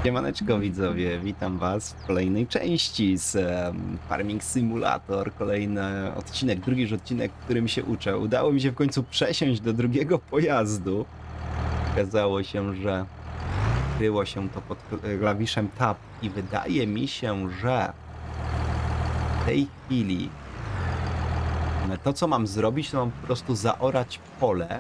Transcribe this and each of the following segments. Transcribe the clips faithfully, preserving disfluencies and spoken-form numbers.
Siemaneczko widzowie, witam was w kolejnej części z um, Farming Simulator. Kolejny odcinek, drugi już odcinek, w którym się uczę. Udało mi się w końcu przesiąść do drugiego pojazdu. Okazało się, że kryło się to pod klawiszem Tab i wydaje mi się, że w tej chwili to, co mam zrobić, to mam po prostu zaorać pole.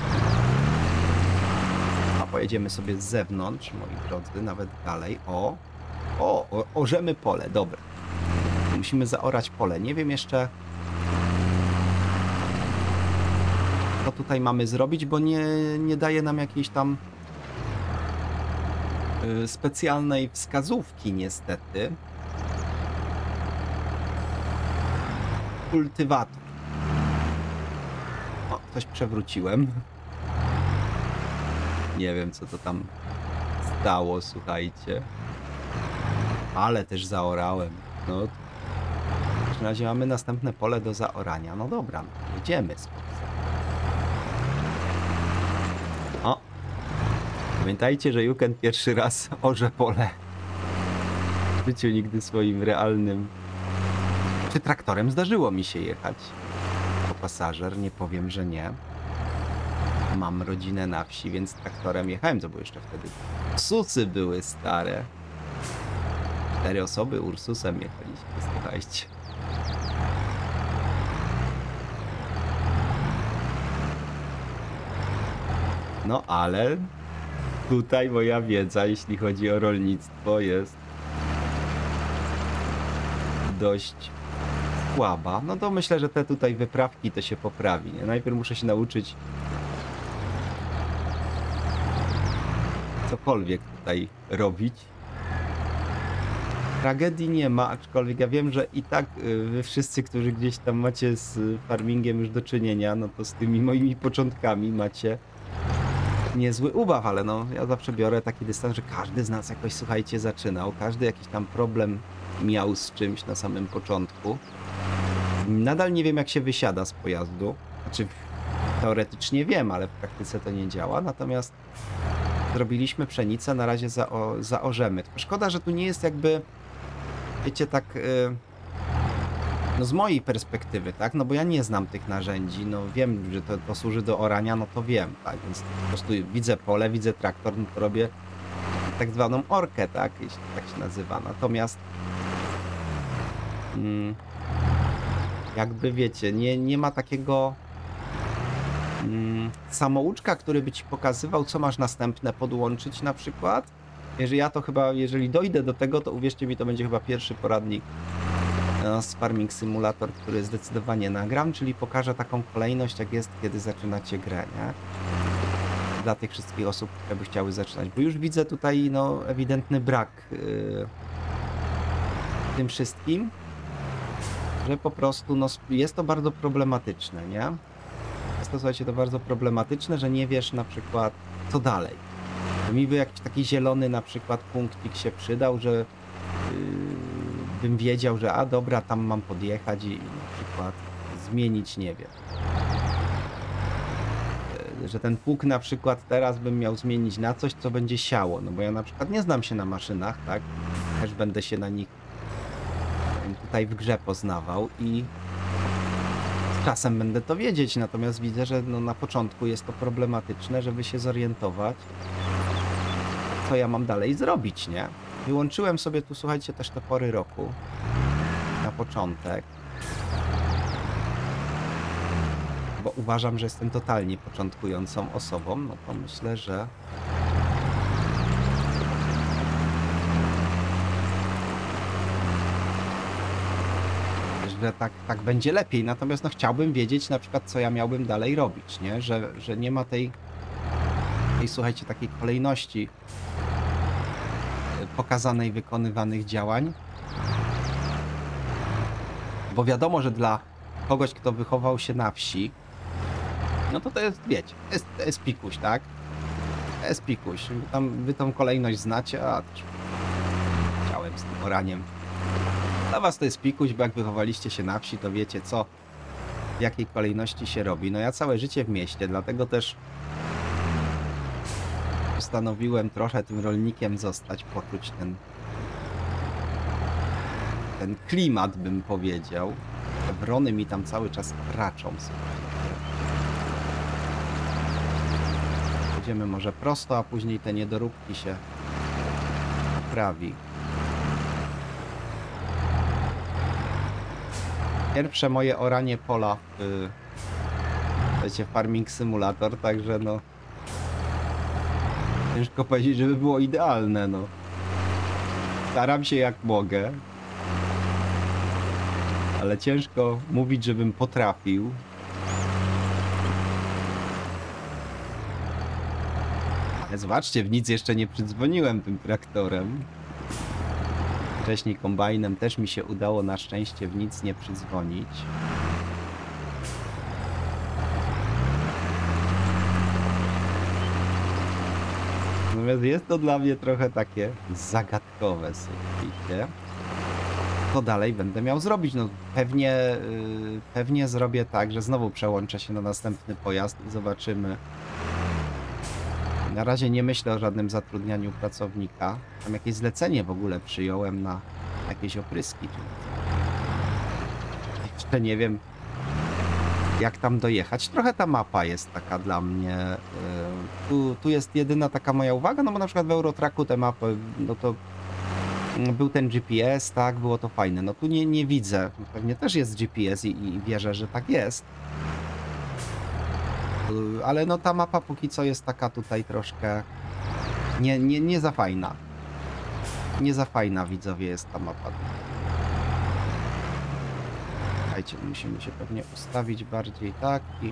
Pojedziemy sobie z zewnątrz, moi drodzy, nawet dalej. O, o, o orzemy pole, dobra. Musimy zaorać pole. Nie wiem jeszcze, co tutaj mamy zrobić, bo nie, nie daje nam jakiejś tam y, specjalnej wskazówki, niestety. Kultywator. O, coś przewróciłem. Nie wiem, co to tam stało, słuchajcie. Ale też zaorałem. No, w każdym razie mamy następne pole do zaorania. No dobra, no, jedziemy. O! Pamiętajcie, że Juken pierwszy raz orze pole. W życiu nigdy swoim realnym... Czy traktorem zdarzyło mi się jechać? Jako pasażer, nie powiem, że nie. Mam rodzinę na wsi, więc traktorem jechałem, to były jeszcze wtedy Ursusy były stare. Cztery osoby Ursusem jechaliśmy, słuchajcie. No ale tutaj moja wiedza, jeśli chodzi o rolnictwo, jest dość słaba. No to myślę, że te tutaj wyprawki to się poprawi. Nie? Najpierw muszę się nauczyć cokolwiek tutaj robić. Tragedii nie ma, aczkolwiek ja wiem, że i tak wy wszyscy, którzy gdzieś tam macie z farmingiem już do czynienia, no to z tymi moimi początkami macie niezły ubaw, ale no ja zawsze biorę taki dystans, że każdy z nas jakoś, słuchajcie, zaczynał, każdy jakiś tam problem miał z czymś na samym początku. Nadal nie wiem, jak się wysiada z pojazdu, znaczy teoretycznie wiem, ale w praktyce to nie działa, natomiast zrobiliśmy pszenicę, na razie za, o, zaorzemy. Tylko szkoda, że tu nie jest jakby, wiecie, tak, yy, no z mojej perspektywy, tak, no bo ja nie znam tych narzędzi, no wiem, że to, to służy do orania, no to wiem, tak, więc po prostu widzę pole, widzę traktor, no to robię tak zwaną orkę, tak, jeśli tak się nazywa. Natomiast yy, jakby wiecie, nie, nie ma takiego samouczka, który by ci pokazywał, co masz następne podłączyć na przykład. Jeżeli ja to chyba, jeżeli dojdę do tego, to uwierzcie mi, to będzie chyba pierwszy poradnik z Farming Simulator, który zdecydowanie nagram, czyli pokażę taką kolejność, jak jest, kiedy zaczynacie grę, nie? Dla tych wszystkich osób, które by chciały zaczynać, bo już widzę tutaj, no, ewidentny brak yy, w tym wszystkim, że po prostu, no, jest to bardzo problematyczne, nie? Jest to, słuchajcie, to bardzo problematyczne, że nie wiesz na przykład, co dalej. Mi by jakiś taki zielony na przykład punkcik się przydał, że yy, bym wiedział, że a dobra, tam mam podjechać i, i na przykład zmienić, nie wiem. Yy, że ten pług na przykład teraz bym miał zmienić na coś, co będzie siało. No bo ja na przykład nie znam się na maszynach, tak? Też będę się na nich tutaj w grze poznawał i czasem będę to wiedzieć, natomiast widzę, że no na początku jest to problematyczne, żeby się zorientować, co ja mam dalej zrobić, nie? Wyłączyłem sobie tu, słuchajcie, też te pory roku na początek, bo uważam, że jestem totalnie początkującą osobą, no to myślę, że że tak, tak będzie lepiej, natomiast no chciałbym wiedzieć na przykład, co ja miałbym dalej robić, nie? Że, że nie ma tej, tej, słuchajcie, takiej kolejności pokazanej wykonywanych działań, bo wiadomo, że dla kogoś, kto wychował się na wsi, no to to jest, wiecie, to jest, to jest pikuś, tak? To jest pikuś, wy, tam, wy tą kolejność znacie, a też chciałem z tym oraniem. Dla was to jest pikuś, bo jak wychowaliście się na wsi, to wiecie, co, w jakiej kolejności się robi. No ja całe życie w mieście, dlatego też postanowiłem trochę tym rolnikiem zostać, poczuć ten, ten klimat, bym powiedział. Te wrony mi tam cały czas raczą sobie. Będziemy może prosto, a później te niedoróbki się poprawi. Pierwsze moje oranie pola w, wiecie, Farming Simulator, także no ciężko powiedzieć, żeby było idealne, no. Staram się jak mogę, ale ciężko mówić, żebym potrafił. Ale zobaczcie, w nic jeszcze nie przydzwoniłem tym traktorem. Wcześniej kombajnem też mi się udało na szczęście w nic nie przydzwonić. Natomiast jest to dla mnie trochę takie zagadkowe, słuchajcie. Co dalej będę miał zrobić? No pewnie, yy, pewnie zrobię tak, że znowu przełączę się na następny pojazd i zobaczymy. Na razie nie myślę o żadnym zatrudnianiu pracownika. Tam jakieś zlecenie w ogóle przyjąłem na jakieś opryski. Jeszcze nie wiem, jak tam dojechać. Trochę ta mapa jest taka dla mnie. Yy, tu, tu jest jedyna taka moja uwaga, no bo na przykład w Eurotracku te mapy, no to był ten G P S, tak, było to fajne. No tu nie, nie widzę. Pewnie też jest G P S i, i wierzę, że tak jest. Ale no ta mapa póki co jest taka tutaj troszkę nie, nie, nie za fajna. Nie za fajna, widzowie, jest ta mapa. Słuchajcie, musimy się pewnie ustawić bardziej tak i...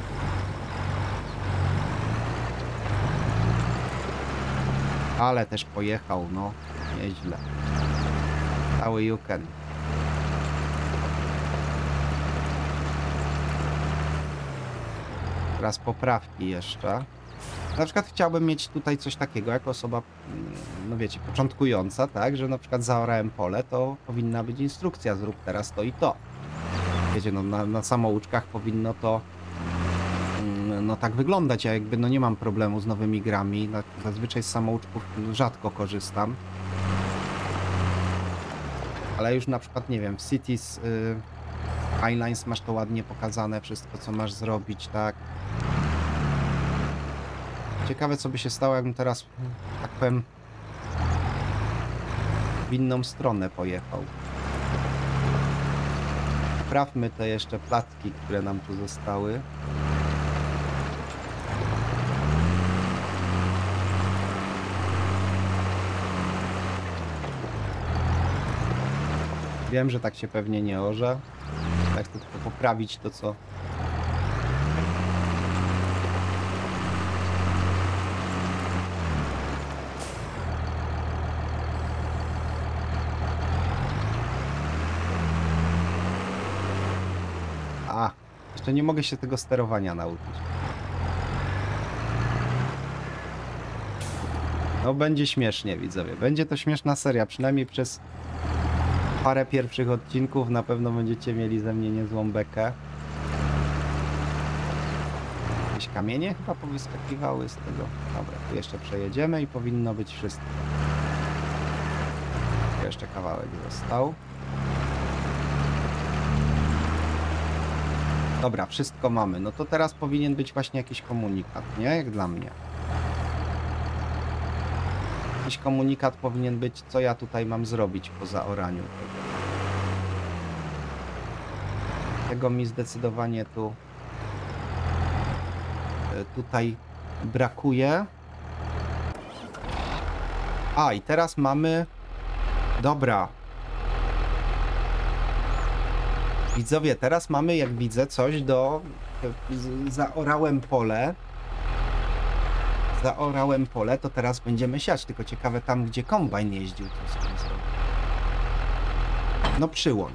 Ale też pojechał, no, nieźle. Cały Yuken. Teraz poprawki jeszcze. Na przykład chciałbym mieć tutaj coś takiego, jako osoba, no wiecie, początkująca, tak, że na przykład zaorałem pole, to powinna być instrukcja, zrób teraz to i to. Wiecie, no na, na samouczkach powinno to no tak wyglądać, ja jakby no nie mam problemu z nowymi grami, zazwyczaj z samouczków rzadko korzystam. Ale już na przykład, nie wiem, w Cities y, Skylines masz to ładnie pokazane, wszystko co masz zrobić, tak. Ciekawe co by się stało, jakbym teraz, tak powiem, w inną stronę pojechał. Sprawdźmy te jeszcze placki, które nam tu zostały. Wiem, że tak się pewnie nie orze. Tak chcę tylko poprawić to, co... A, jeszcze nie mogę się tego sterowania nauczyć. No będzie śmiesznie, widzowie. Będzie to śmieszna seria, przynajmniej przez parę pierwszych odcinków na pewno będziecie mieli ze mnie niezłą bekę. Jakieś kamienie chyba powyskakiwały z tego. Dobra, tu jeszcze przejedziemy i powinno być wszystko. Jeszcze kawałek został. Dobra, wszystko mamy. No to teraz powinien być właśnie jakiś komunikat, nie? Jak dla mnie. Jakiś komunikat powinien być, co ja tutaj mam zrobić po zaoraniu tego. Tego mi zdecydowanie tu tutaj brakuje. A, i teraz mamy... Dobra. Widzowie, teraz mamy, jak widzę, coś do... Zaorałem pole. Zaorałem pole, to teraz będziemy siać. Tylko ciekawe tam, gdzie kombajn jeździł, to sobie zrobię. No przyłącz.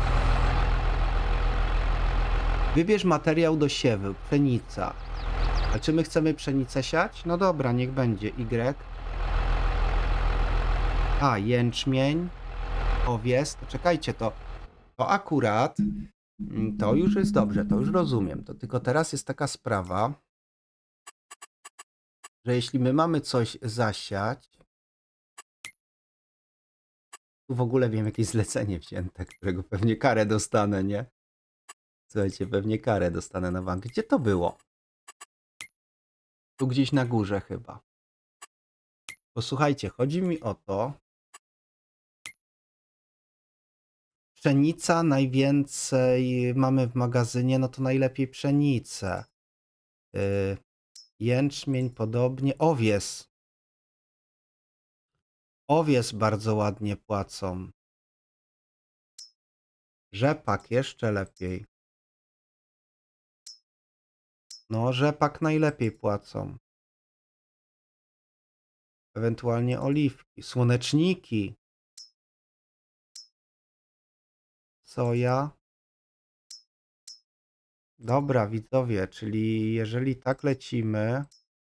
Wybierz materiał do siewu, pszenica. A czy my chcemy pszenicę siać? No dobra, niech będzie Y. A, jęczmień, owies. To czekajcie, to, to akurat to już jest dobrze, to już rozumiem. To tylko teraz jest taka sprawa, że jeśli my mamy coś zasiać, tu w ogóle wiem jakieś zlecenie wzięte, którego pewnie karę dostanę, nie? Słuchajcie, pewnie karę dostanę na bank. Gdzie to było? Tu gdzieś na górze chyba. Posłuchajcie, chodzi mi o to. Pszenica najwięcej mamy w magazynie, no to najlepiej pszenicę. Yy, jęczmień podobnie. Owies. Owies bardzo ładnie płacą. Rzepak jeszcze lepiej. No, rzepak najlepiej płacą. Ewentualnie oliwki, słoneczniki. Soja. Dobra, widzowie, czyli jeżeli tak lecimy,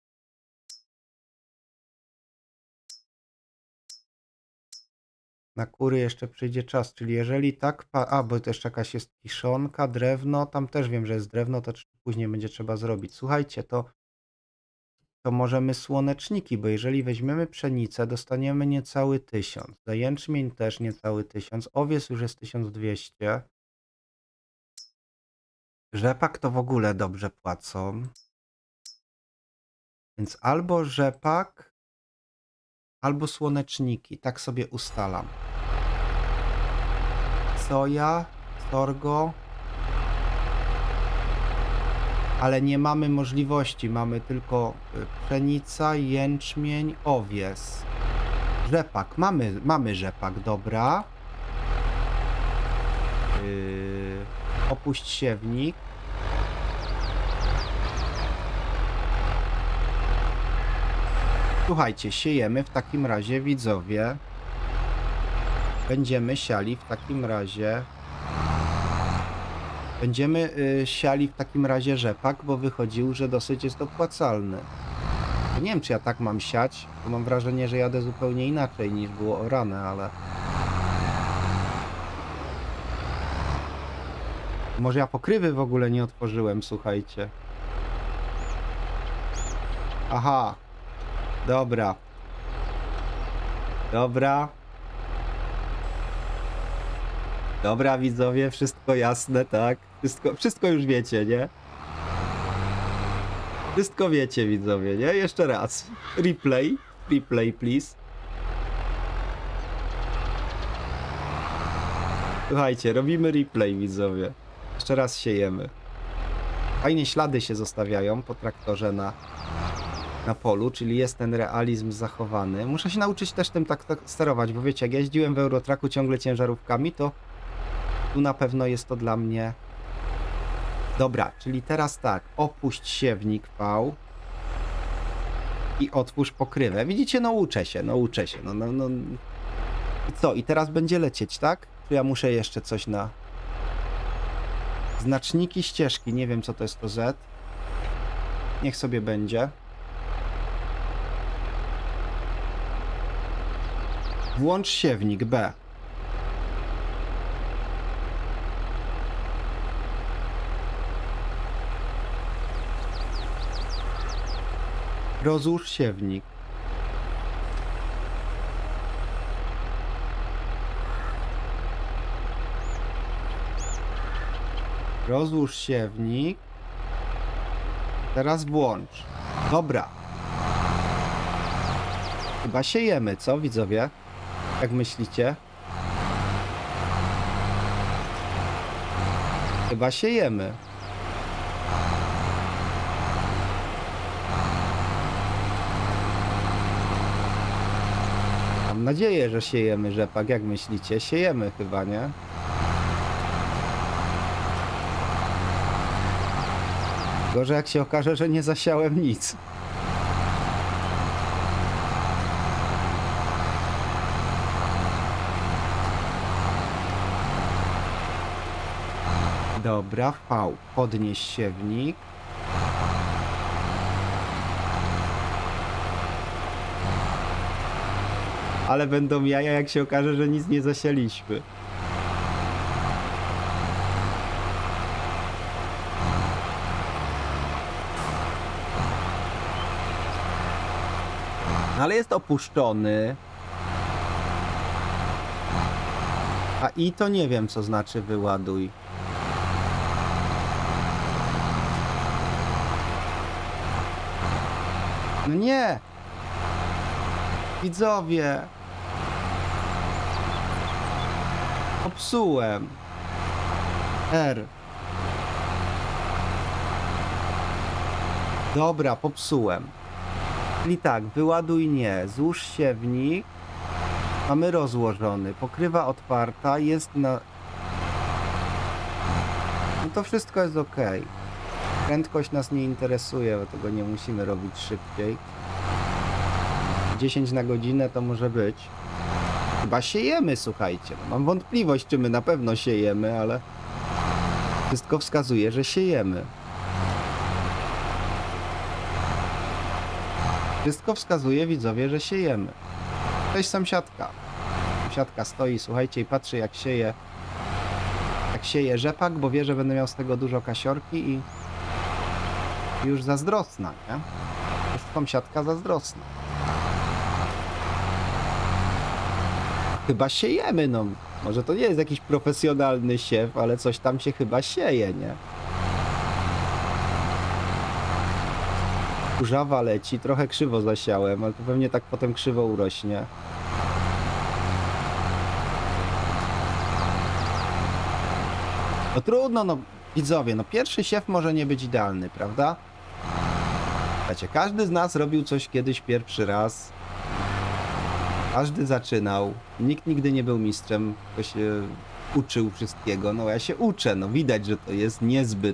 na kury jeszcze przyjdzie czas, czyli jeżeli tak, pa... a, bo też jakaś jest kiszonka, drewno, tam też wiem, że jest drewno, to później będzie trzeba zrobić. Słuchajcie, to, to możemy słoneczniki, bo jeżeli weźmiemy pszenicę, dostaniemy niecały tysiąc. Za jęczmień też niecały tysiąc, owiec już jest tysiąc dwieście. Rzepak to w ogóle dobrze płacą. Więc albo rzepak, albo słoneczniki. Tak sobie ustalam. Soja, sorgo. Ale nie mamy możliwości. Mamy tylko pszenica, jęczmień, owies. Rzepak. Mamy, mamy rzepak, dobra. Yy, opuść siewnik. Słuchajcie, siejemy w takim razie, widzowie. Będziemy siali w takim razie. Będziemy y, siali w takim razie rzepak, bo wychodził, że dosyć jest opłacalny. Nie wiem, czy ja tak mam siać, bo mam wrażenie, że jadę zupełnie inaczej niż było orane, ale... Może ja pokrywy w ogóle nie otworzyłem, słuchajcie. Aha. Dobra. Dobra. Dobra, widzowie, wszystko jasne, tak? Wszystko, wszystko już wiecie, nie? Wszystko wiecie, widzowie, nie? Jeszcze raz. Replay. Replay, please. Słuchajcie, robimy replay, widzowie. Jeszcze raz siejemy. Fajnie ślady się zostawiają po traktorze na, na polu, czyli jest ten realizm zachowany. Muszę się nauczyć też tym tak, tak sterować, bo wiecie, jak ja jeździłem w Eurotraku ciągle ciężarówkami, to tu na pewno jest to dla mnie... Dobra, czyli teraz tak, opuść siewnik V i otwórz pokrywę. Widzicie, no uczę się, no uczę się. No, no, no. I co? I teraz będzie lecieć, tak? Czy ja muszę jeszcze coś na... Znaczniki ścieżki, nie wiem co to jest to Z. Niech sobie będzie. Włącz siewnik B. Rozłóż siewnik. Rozłóż siewnik. Teraz włącz. Dobra. Chyba siejemy, co widzowie? Jak myślicie? Chyba siejemy. Mam nadzieję, że siejemy rzepak. Jak myślicie? Siejemy chyba, nie? Gorzej jak się okaże, że nie zasiałem nic. Dobra, V. Podnieś siewnik. Ale będą jaja, jak się okaże, że nic nie zasialiśmy. ale jest opuszczony. A i to nie wiem, co znaczy wyładuj. No nie! Widzowie! Popsułem. R. Dobra, popsułem. Czyli tak, wyładuj nie. Złóż siewnik. Mamy rozłożony. Pokrywa otwarta. Jest na... No to wszystko jest ok. Prędkość nas nie interesuje, bo tego nie musimy robić szybciej. dziesięć na godzinę to może być. Chyba siejemy, słuchajcie. No, mam wątpliwość, czy my na pewno siejemy, ale wszystko wskazuje, że siejemy. Wszystko wskazuje, widzowie, że siejemy. Cześć sąsiadka. Sąsiadka stoi, słuchajcie, i patrzy, jak sieje jak sieje rzepak, bo wie, że będę miał z tego dużo kasiorki i już zazdrosna, nie? Jest sąsiadka zazdrosna. Chyba siejemy, no. Może to nie jest jakiś profesjonalny siew, ale coś tam się chyba sieje, nie? Kurzawa leci, trochę krzywo zasiałem, ale to pewnie tak potem krzywo urośnie. No trudno, no widzowie, no pierwszy siew może nie być idealny, prawda? Wiecie, każdy z nas robił coś kiedyś pierwszy raz. Każdy zaczynał. Nikt nigdy nie był mistrzem, kto się uczył wszystkiego. No ja się uczę, no widać, że to jest niezbyt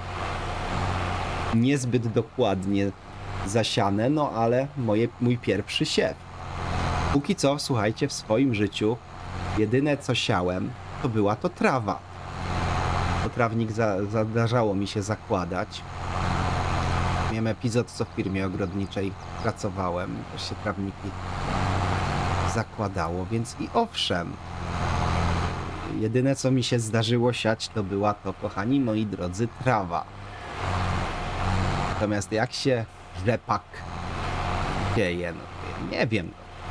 niezbyt dokładnie zasiane, no ale moje, mój pierwszy siew. Póki co, słuchajcie, w swoim życiu jedyne co siałem, to była to trawa. To trawnik za, zdarzało mi się zakładać. Miałem epizod, co w firmie ogrodniczej pracowałem, też się trawniki zakładało, więc i owszem, jedyne co mi się zdarzyło siać, to była to, kochani moi drodzy, trawa. Natomiast jak się rzepak sieje, no to ja nie wiem.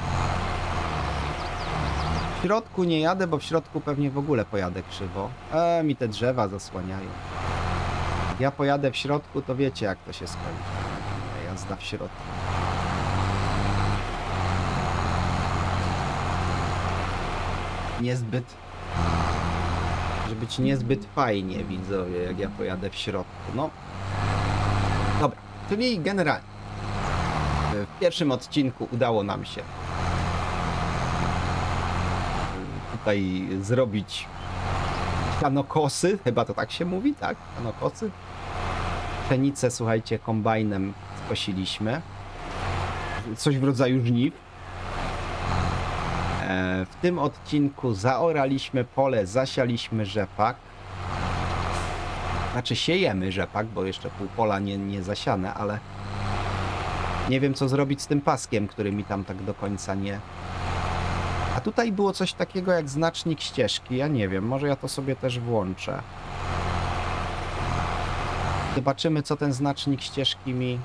W środku nie jadę, bo w środku pewnie w ogóle pojadę krzywo. E, mi te drzewa zasłaniają. Jak ja pojadę w środku, to wiecie, jak to się skończy. Jazda w środku. Niezbyt... Może być niezbyt fajnie, widzowie, jak ja pojadę w środku. No. Dobra, czyli generalnie w pierwszym odcinku udało nam się tutaj zrobić sianokosy, chyba to tak się mówi, tak? Sianokosy. Pszenicę, słuchajcie, kombajnem skosiliśmy. Coś w rodzaju żniw. W tym odcinku zaoraliśmy pole, zasialiśmy rzepak. Znaczy siejemy rzepak, bo jeszcze pół pola nie, nie zasiane, ale nie wiem co zrobić z tym paskiem, który mi tam tak do końca nie... A tutaj było coś takiego jak znacznik ścieżki, ja nie wiem, może ja to sobie też włączę. Zobaczymy co ten znacznik ścieżki mi...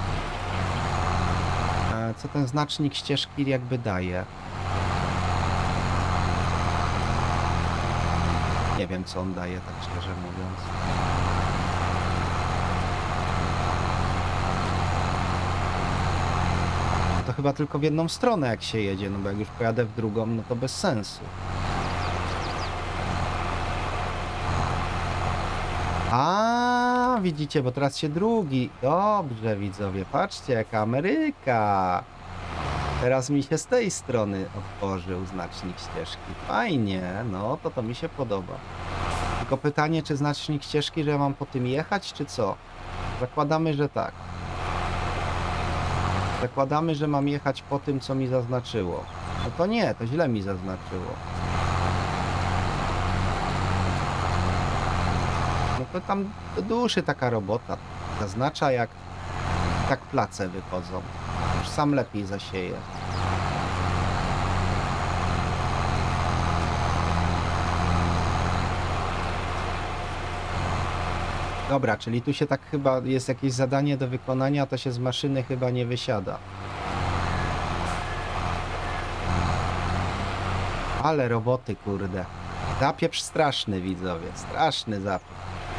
Co ten znacznik ścieżki jakby daje. Nie wiem co on daje, tak szczerze mówiąc. To chyba tylko w jedną stronę jak się jedzie, no bo jak już pojadę w drugą, no to bez sensu. A, widzicie, bo teraz się drugi. Dobrze, widzowie, patrzcie jaka Ameryka. Teraz mi się z tej strony otworzył znacznik ścieżki. Fajnie, no to to mi się podoba. Tylko pytanie, czy znacznik ścieżki, że ja mam po tym jechać, czy co? Zakładamy, że tak. Zakładamy, że mam jechać po tym, co mi zaznaczyło. No to nie, to źle mi zaznaczyło. No to tam do duszy taka robota. Zaznacza jak tak place wychodzą. Już sam lepiej zasieje. Dobra, czyli tu się tak chyba jest jakieś zadanie do wykonania, to się z maszyny chyba nie wysiada. Ale roboty, kurde. Zapieprz straszny, widzowie. Straszny zapieprz.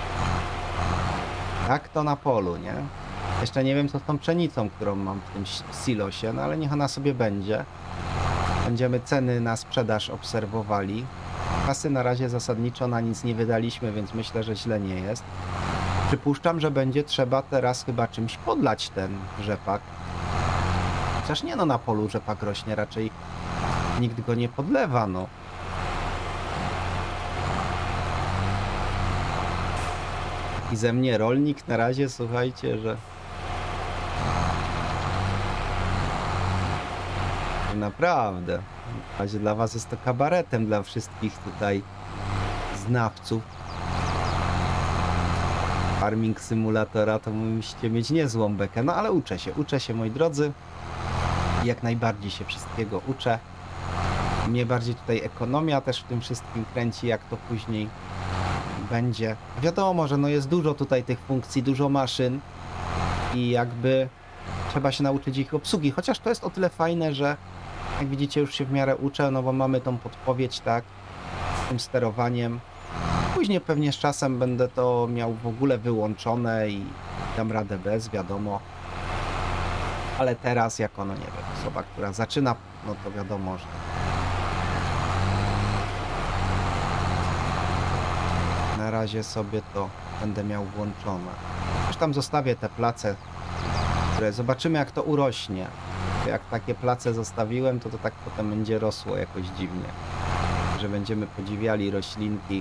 Tak to na polu, nie? Jeszcze nie wiem, co z tą pszenicą, którą mam w tym silosie, no ale niech ona sobie będzie. Będziemy ceny na sprzedaż obserwowali. Kasy na razie zasadniczo na nic nie wydaliśmy, więc myślę, że źle nie jest. Przypuszczam, że będzie trzeba teraz chyba czymś podlać ten rzepak. Chociaż nie no, na polu rzepak rośnie, raczej nikt go nie podlewa, no. I ze mnie rolnik na razie, słuchajcie, że... Naprawdę. W razie dla was jest to kabaretem, dla wszystkich tutaj znawców Farming Simulatora, to musicie mieć niezłą bekę. No ale uczę się, uczę się, moi drodzy. Jak najbardziej się wszystkiego uczę. Mnie bardziej tutaj ekonomia też w tym wszystkim kręci, jak to później będzie. Wiadomo, że no jest dużo tutaj tych funkcji, dużo maszyn i jakby trzeba się nauczyć ich obsługi, chociaż to jest o tyle fajne, że jak widzicie już się w miarę uczę, no bo mamy tą podpowiedź, tak, z tym sterowaniem. Później pewnie z czasem będę to miał w ogóle wyłączone i dam radę bez, wiadomo. Ale teraz jako, no nie wiem, osoba, która zaczyna, no to wiadomo, że na razie sobie to będę miał włączone. Już tam zostawię te place, które zobaczymy, jak to urośnie. Jak takie place zostawiłem, to to tak potem będzie rosło jakoś dziwnie. Że będziemy podziwiali roślinki.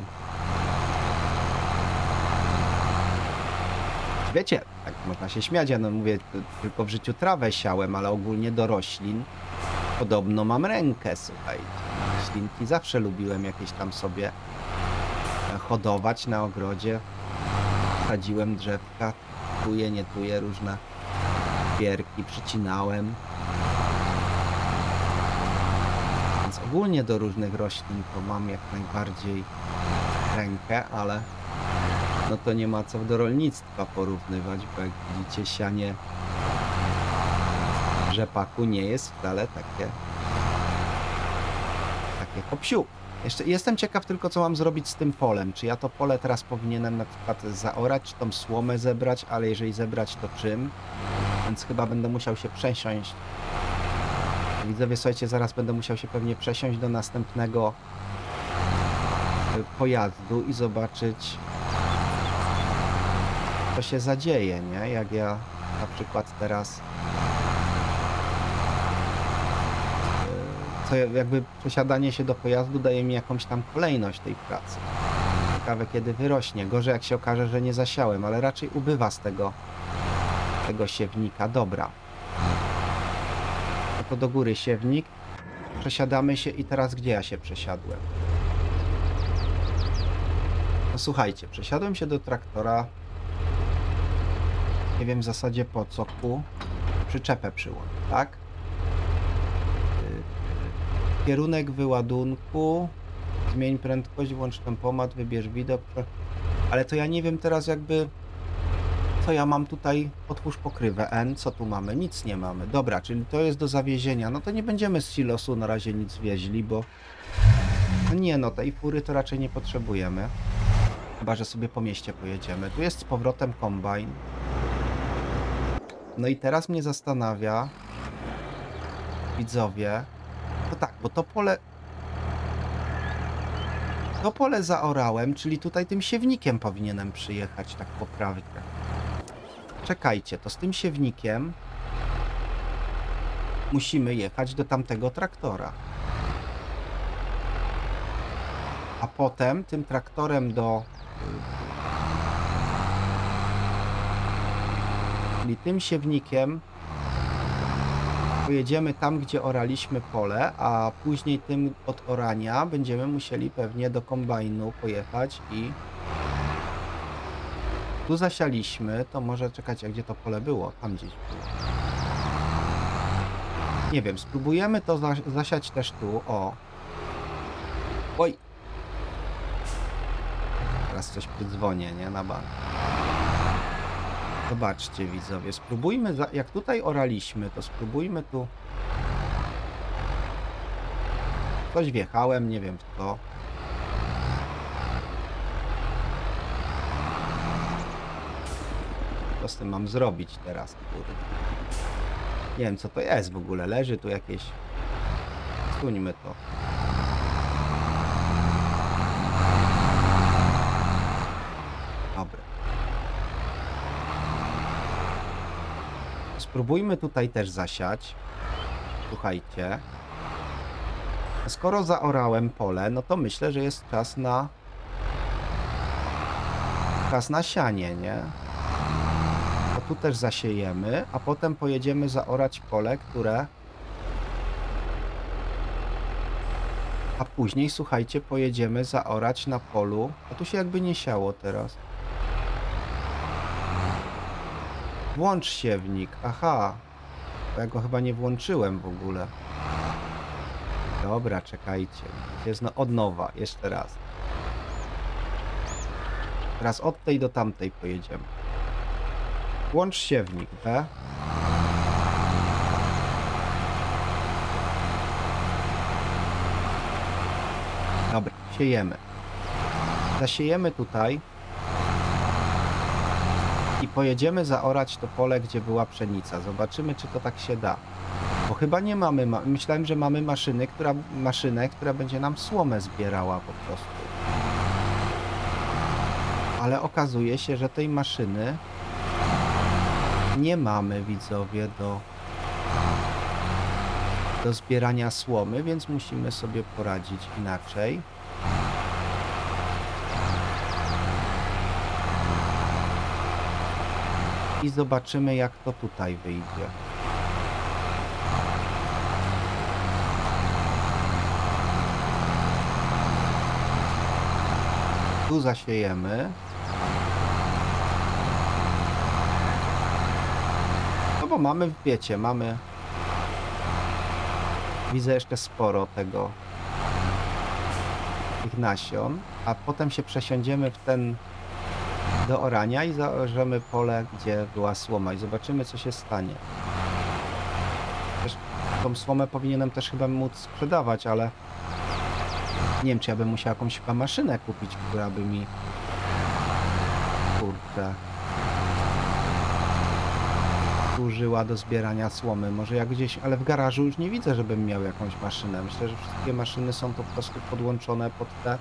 Wiecie, tak można się śmiać, ja no mówię, tylko w życiu trawę siałem, ale ogólnie do roślin podobno mam rękę, słuchajcie. Roślinki zawsze lubiłem jakieś tam sobie hodować na ogrodzie. Sadziłem drzewka, tuje, nie tuje, różne pierki przycinałem. Więc ogólnie do różnych roślin to mam jak najbardziej rękę, ale no to nie ma co do rolnictwa porównywać, bo jak widzicie, sianie rzepaku nie jest wcale takie takie hop-siup. Jeszcze jestem ciekaw tylko, co mam zrobić z tym polem. Czy ja to pole teraz powinienem na przykład zaorać, czy tą słomę zebrać, ale jeżeli zebrać, to czym? Więc chyba będę musiał się przesiąść. Widzowie, słuchajcie, zaraz będę musiał się pewnie przesiąść do następnego pojazdu i zobaczyć, co się zadzieje, nie? Jak ja na przykład teraz co jakby przesiadanie się do pojazdu daje mi jakąś tam kolejność tej pracy. Ciekawe, kiedy wyrośnie. Gorzej, jak się okaże, że nie zasiałem, ale raczej ubywa z tego tego siewnika. Dobra. No to do góry siewnik. Przesiadamy się i teraz gdzie ja się przesiadłem? No słuchajcie, przesiadłem się do traktora. Nie wiem w zasadzie po co ku. Przyczepę przyłącz, tak? Kierunek wyładunku. Zmień prędkość, włącz tempomat, wybierz widok. Ale to ja nie wiem teraz jakby... Co ja mam tutaj? Otwórz pokrywę N. Co tu mamy? Nic nie mamy. Dobra, czyli to jest do zawiezienia. No to nie będziemy z silosu na razie nic wieźli, bo... No nie no, tej fury to raczej nie potrzebujemy. Chyba, że sobie po mieście pojedziemy. Tu jest z powrotem kombajn. No i teraz mnie zastanawia... Widzowie... No tak, bo to pole... To pole zaorałem, czyli tutaj tym siewnikiem powinienem przyjechać, tak poprawnie. Czekajcie, to z tym siewnikiem musimy jechać do tamtego traktora. A potem tym traktorem do... Czyli tym siewnikiem pojedziemy tam, gdzie oraliśmy pole, a później tym od orania będziemy musieli pewnie do kombajnu pojechać i tu zasialiśmy, to może czekać, a gdzie to pole było? Tam gdzieś było. Nie wiem, spróbujemy to zasiać też tu, o. Oj! Teraz coś przydzwonię, nie? Na bank. Zobaczcie, widzowie, spróbujmy, za... jak tutaj oraliśmy, to spróbujmy tu Coś wjechałem, nie wiem w co. Co z tym mam zrobić teraz, kurde? Nie wiem co to jest w ogóle. Leży tu jakieś... Suńmy to. Dobra. Spróbujmy tutaj też zasiać. Słuchajcie. Skoro zaorałem pole, no to myślę, że jest czas na... Czas na sianie, nie? To tu też zasiejemy, a potem pojedziemy zaorać pole, które... A później, słuchajcie, pojedziemy zaorać na polu... A tu się jakby nie siało teraz. Włącz siewnik. Aha. Bo ja go chyba nie włączyłem w ogóle. Dobra, czekajcie. Jest no od nowa. Jeszcze raz. Teraz od tej do tamtej pojedziemy. Włącz siewnik. B. Dobra, siejemy. Zasiejemy tutaj. I pojedziemy zaorać to pole, gdzie była pszenica. Zobaczymy, czy to tak się da. Bo chyba nie mamy... Ma Myślałem, że mamy maszyny, która, maszynę, która będzie nam słomę zbierała po prostu. Ale okazuje się, że tej maszyny nie mamy, widzowie, do, do zbierania słomy, więc musimy sobie poradzić inaczej. I zobaczymy, jak to tutaj wyjdzie. Tu zasiejemy. No bo mamy, wiecie, mamy... Widzę jeszcze sporo tego... tych nasion. A potem się przesiądziemy w ten... do orania i zaorzemy pole, gdzie była słoma. I zobaczymy, co się stanie. Też tą słomę powinienem też chyba móc sprzedawać, ale... Nie wiem, czy ja bym musiał jakąś chyba maszynę kupić, która by mi... Kurczę... służyła do zbierania słomy. Może jak gdzieś... Ale w garażu już nie widzę, żebym miał jakąś maszynę. Myślę, że wszystkie maszyny są po prostu podłączone pod te...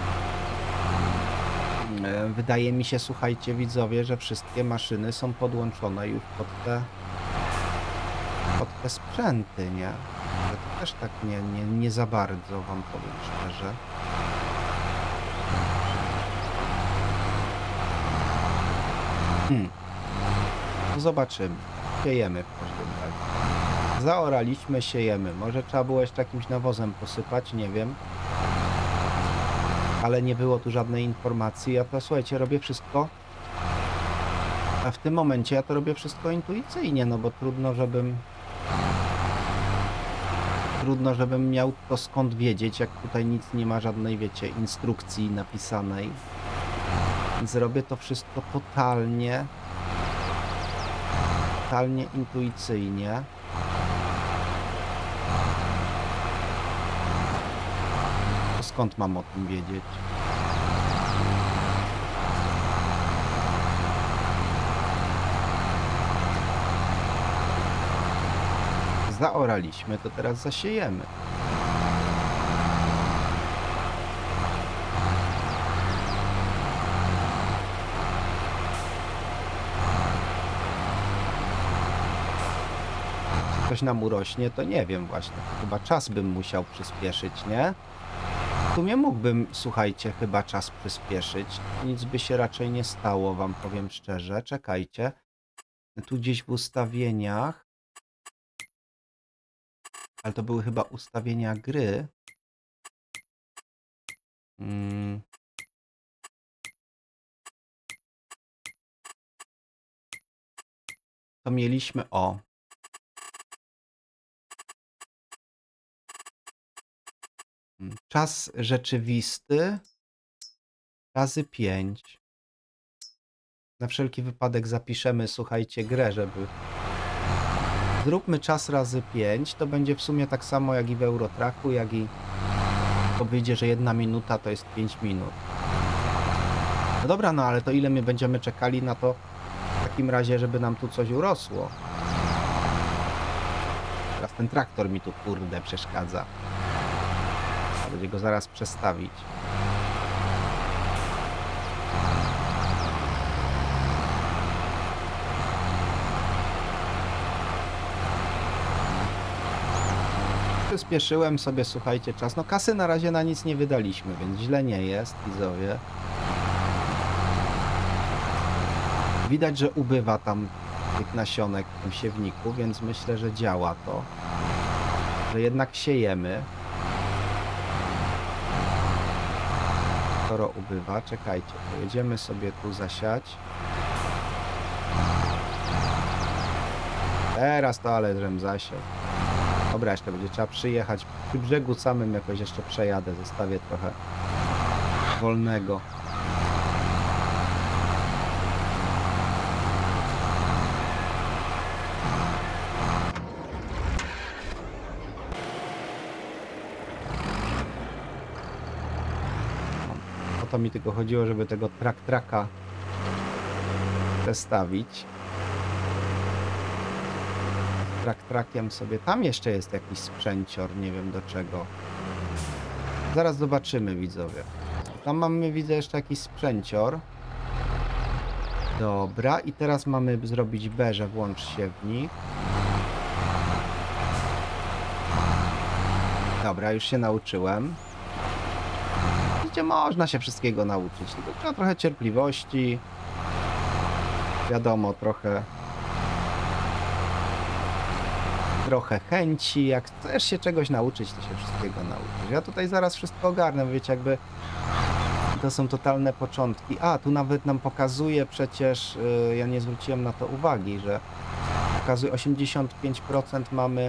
Wydaje mi się, słuchajcie, widzowie, że wszystkie maszyny są podłączone już pod te... pod te sprzęty, nie? Ale to też tak nie, nie, nie za bardzo, wam powiem szczerze. Hmm. No zobaczymy. Siejemy w każdym razie. Zaoraliśmy, siejemy. Może trzeba było jeszcze jakimś nawozem posypać, nie wiem. Ale nie było tu żadnej informacji. Ja to, słuchajcie, robię wszystko. A w tym momencie ja to robię wszystko intuicyjnie, no bo trudno, żebym... Trudno, żebym miał to skąd wiedzieć, jak tutaj nic nie ma, żadnej, wiecie, instrukcji napisanej. Więc robię to wszystko totalnie... Totalnie intuicyjnie. To skąd mam o tym wiedzieć? Zaoraliśmy, to teraz zasiejemy. Coś nam urośnie, to nie wiem właśnie. Chyba czas bym musiał przyspieszyć, nie? W sumie mógłbym, słuchajcie, chyba czas przyspieszyć. Nic by się raczej nie stało, wam powiem szczerze. Czekajcie. Tu gdzieś w ustawieniach. Ale to były chyba ustawienia gry. Hmm. To mieliśmy o. Czas rzeczywisty razy pięć. Na wszelki wypadek zapiszemy, słuchajcie, grę, żeby... Zróbmy czas razy pięć. To będzie w sumie tak samo jak i w Eurotracku, jak i To wyjdzie, że jedna minuta to jest pięć minut. No dobra, no ale to ile my będziemy czekali na to w takim razie, żeby nam tu coś urosło? Teraz ten traktor mi tu kurde przeszkadza. Będzie go zaraz przestawić. Przyspieszyłem sobie, słuchajcie, czas. No kasy na razie na nic nie wydaliśmy, więc źle nie jest, widzowie. Widać, że ubywa tam tych nasionek w tym siewniku, więc myślę, że działa to. Że jednak siejemy. Skoro ubywa, czekajcie, pojedziemy sobie tu zasiać. Teraz to ale żem zasiał. Dobra, jeszcze będzie trzeba przyjechać przy brzegu samym, jakoś jeszcze przejadę, zostawię trochę wolnego. O to mi tylko chodziło, żeby tego trak-traka przestawić. Trak-trakiem sobie. Tam jeszcze jest jakiś sprzęcior, nie wiem do czego. Zaraz zobaczymy, widzowie. Tam mamy, widzę, jeszcze jakiś sprzęcior. Dobra, i teraz mamy zrobić B, że włącz siewnik. Dobra, już się nauczyłem. Widzicie, można się wszystkiego nauczyć, tylko trzeba trochę cierpliwości. Wiadomo, trochę... trochę chęci, jak chcesz się czegoś nauczyć, to się wszystkiego nauczysz. Ja tutaj zaraz wszystko ogarnę, wiecie, jakby to są totalne początki. A, tu nawet nam pokazuje przecież, yy, ja nie zwróciłem na to uwagi, że pokazuje osiemdziesiąt pięć procent mamy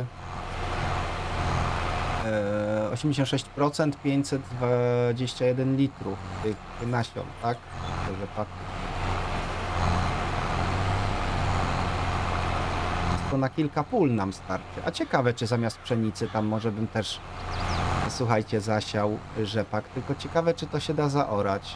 yy, osiemdziesiąt sześć procent pięćset dwadzieścia jeden litrów tych nasion, tak? To rzepaku. To na kilka pól nam starczy. A ciekawe, czy zamiast pszenicy tam może bym też, słuchajcie, zasiał rzepak. Tylko ciekawe, czy to się da zaorać.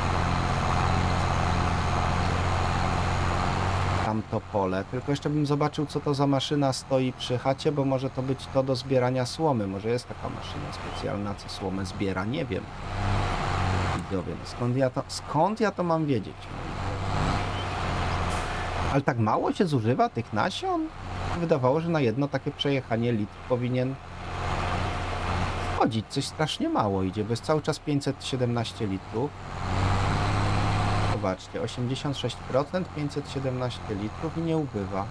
Tamto pole. Tylko jeszcze bym zobaczył, co to za maszyna stoi przy chacie, bo może to być to do zbierania słomy. Może jest taka maszyna specjalna, co słomę zbiera. Nie wiem. Widzowie, skąd ja to, skąd ja to mam wiedzieć? Ale tak mało się zużywa tych nasion? Wydawało, że na jedno takie przejechanie litr powinien chodzić. Coś strasznie mało idzie, bo jest cały czas pięćset siedemnaście litrów. Zobaczcie, osiemdziesiąt sześć procent, pięćset siedemnaście litrów i nie ubywa.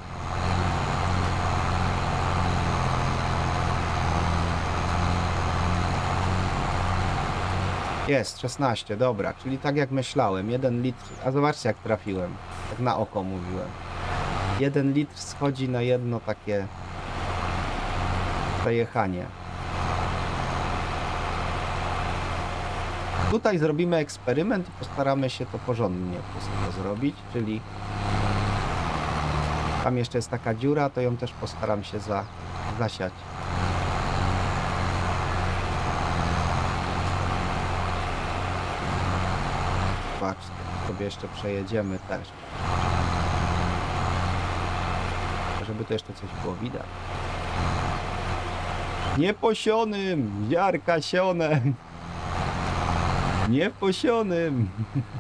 Jest, szesnaście, dobra, czyli tak jak myślałem, jeden litr, a zobaczcie jak trafiłem, tak na oko mówiłem. jeden litr schodzi na jedno takie przejechanie. Tutaj zrobimy eksperyment i postaramy się to porządnie wszystko zrobić, czyli tam jeszcze jest taka dziura, to ją też postaram się za, zasiać. Zobaczcie, sobie jeszcze przejedziemy też. Żeby to jeszcze coś było widać. Nieposionym, ziarka sione. Nieposionym.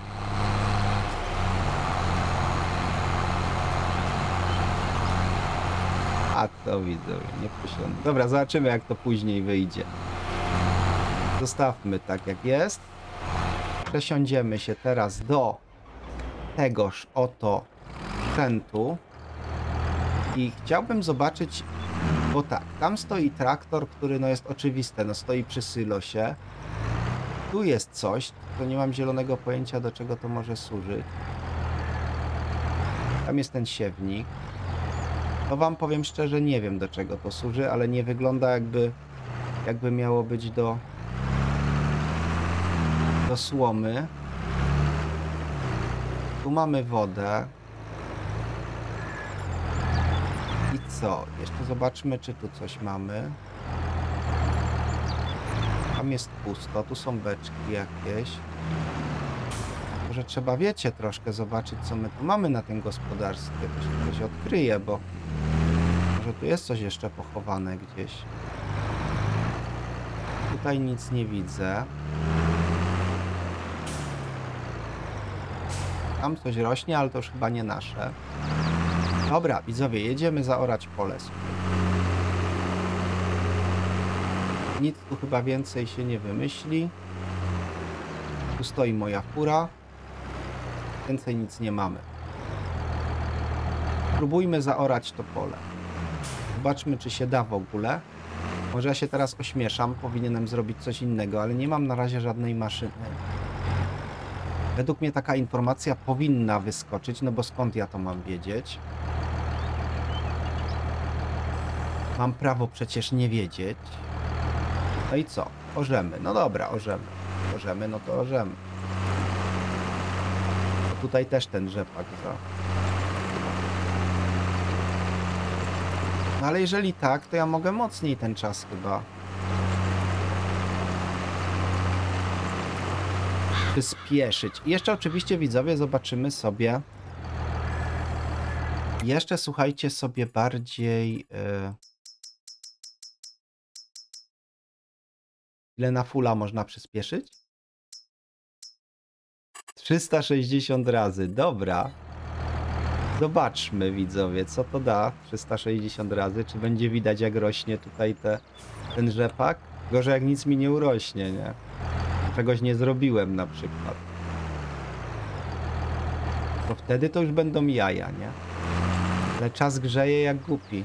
A to widzowie, nieposionym. Dobra, zobaczymy jak to później wyjdzie. Zostawmy tak jak jest. Przesiądziemy się teraz do tegoż oto sprzętu i chciałbym zobaczyć, bo tak, tam stoi traktor, który no jest oczywiste, no stoi przy sylosie. Tu jest coś, to nie mam zielonego pojęcia, do czego to może służyć. Tam jest ten siewnik. No wam powiem szczerze, nie wiem do czego to służy, ale nie wygląda jakby, jakby miało być do do słomy. Tu mamy wodę. I co? Jeszcze zobaczmy, czy tu coś mamy. Tam jest pusto, tu są beczki jakieś. Może trzeba, wiecie, troszkę zobaczyć, co my tu mamy na tym gospodarstwie. To się coś odkryje, bo może tu jest coś jeszcze pochowane gdzieś. Tutaj nic nie widzę. Tam coś rośnie, ale to już chyba nie nasze. Dobra, widzowie, jedziemy zaorać pole. Nic tu chyba więcej się nie wymyśli. Tu stoi moja fura. Więcej nic nie mamy. Spróbujmy zaorać to pole. Zobaczmy, czy się da w ogóle. Może ja się teraz ośmieszam, powinienem zrobić coś innego, ale nie mam na razie żadnej maszyny. Według mnie taka informacja powinna wyskoczyć, no bo skąd ja to mam wiedzieć? Mam prawo przecież nie wiedzieć. No i co? Orzemy. No dobra, orzemy. Orzemy, no to orzemy. To tutaj też ten rzepak za... No ale jeżeli tak, to ja mogę mocniej ten czas chyba przyspieszyć. I jeszcze oczywiście, widzowie, zobaczymy sobie... Jeszcze słuchajcie sobie bardziej... Yy... Ile na fulla można przyspieszyć? trzysta sześćdziesiąt razy, dobra. Zobaczmy, widzowie, co to da trzysta sześćdziesiąt razy. Czy będzie widać, jak rośnie tutaj te, ten rzepak? Gorzej, jak nic mi nie urośnie, nie? Czegoś nie zrobiłem na przykład. To wtedy to już będą jaja, nie? Ale czas grzeje jak głupi.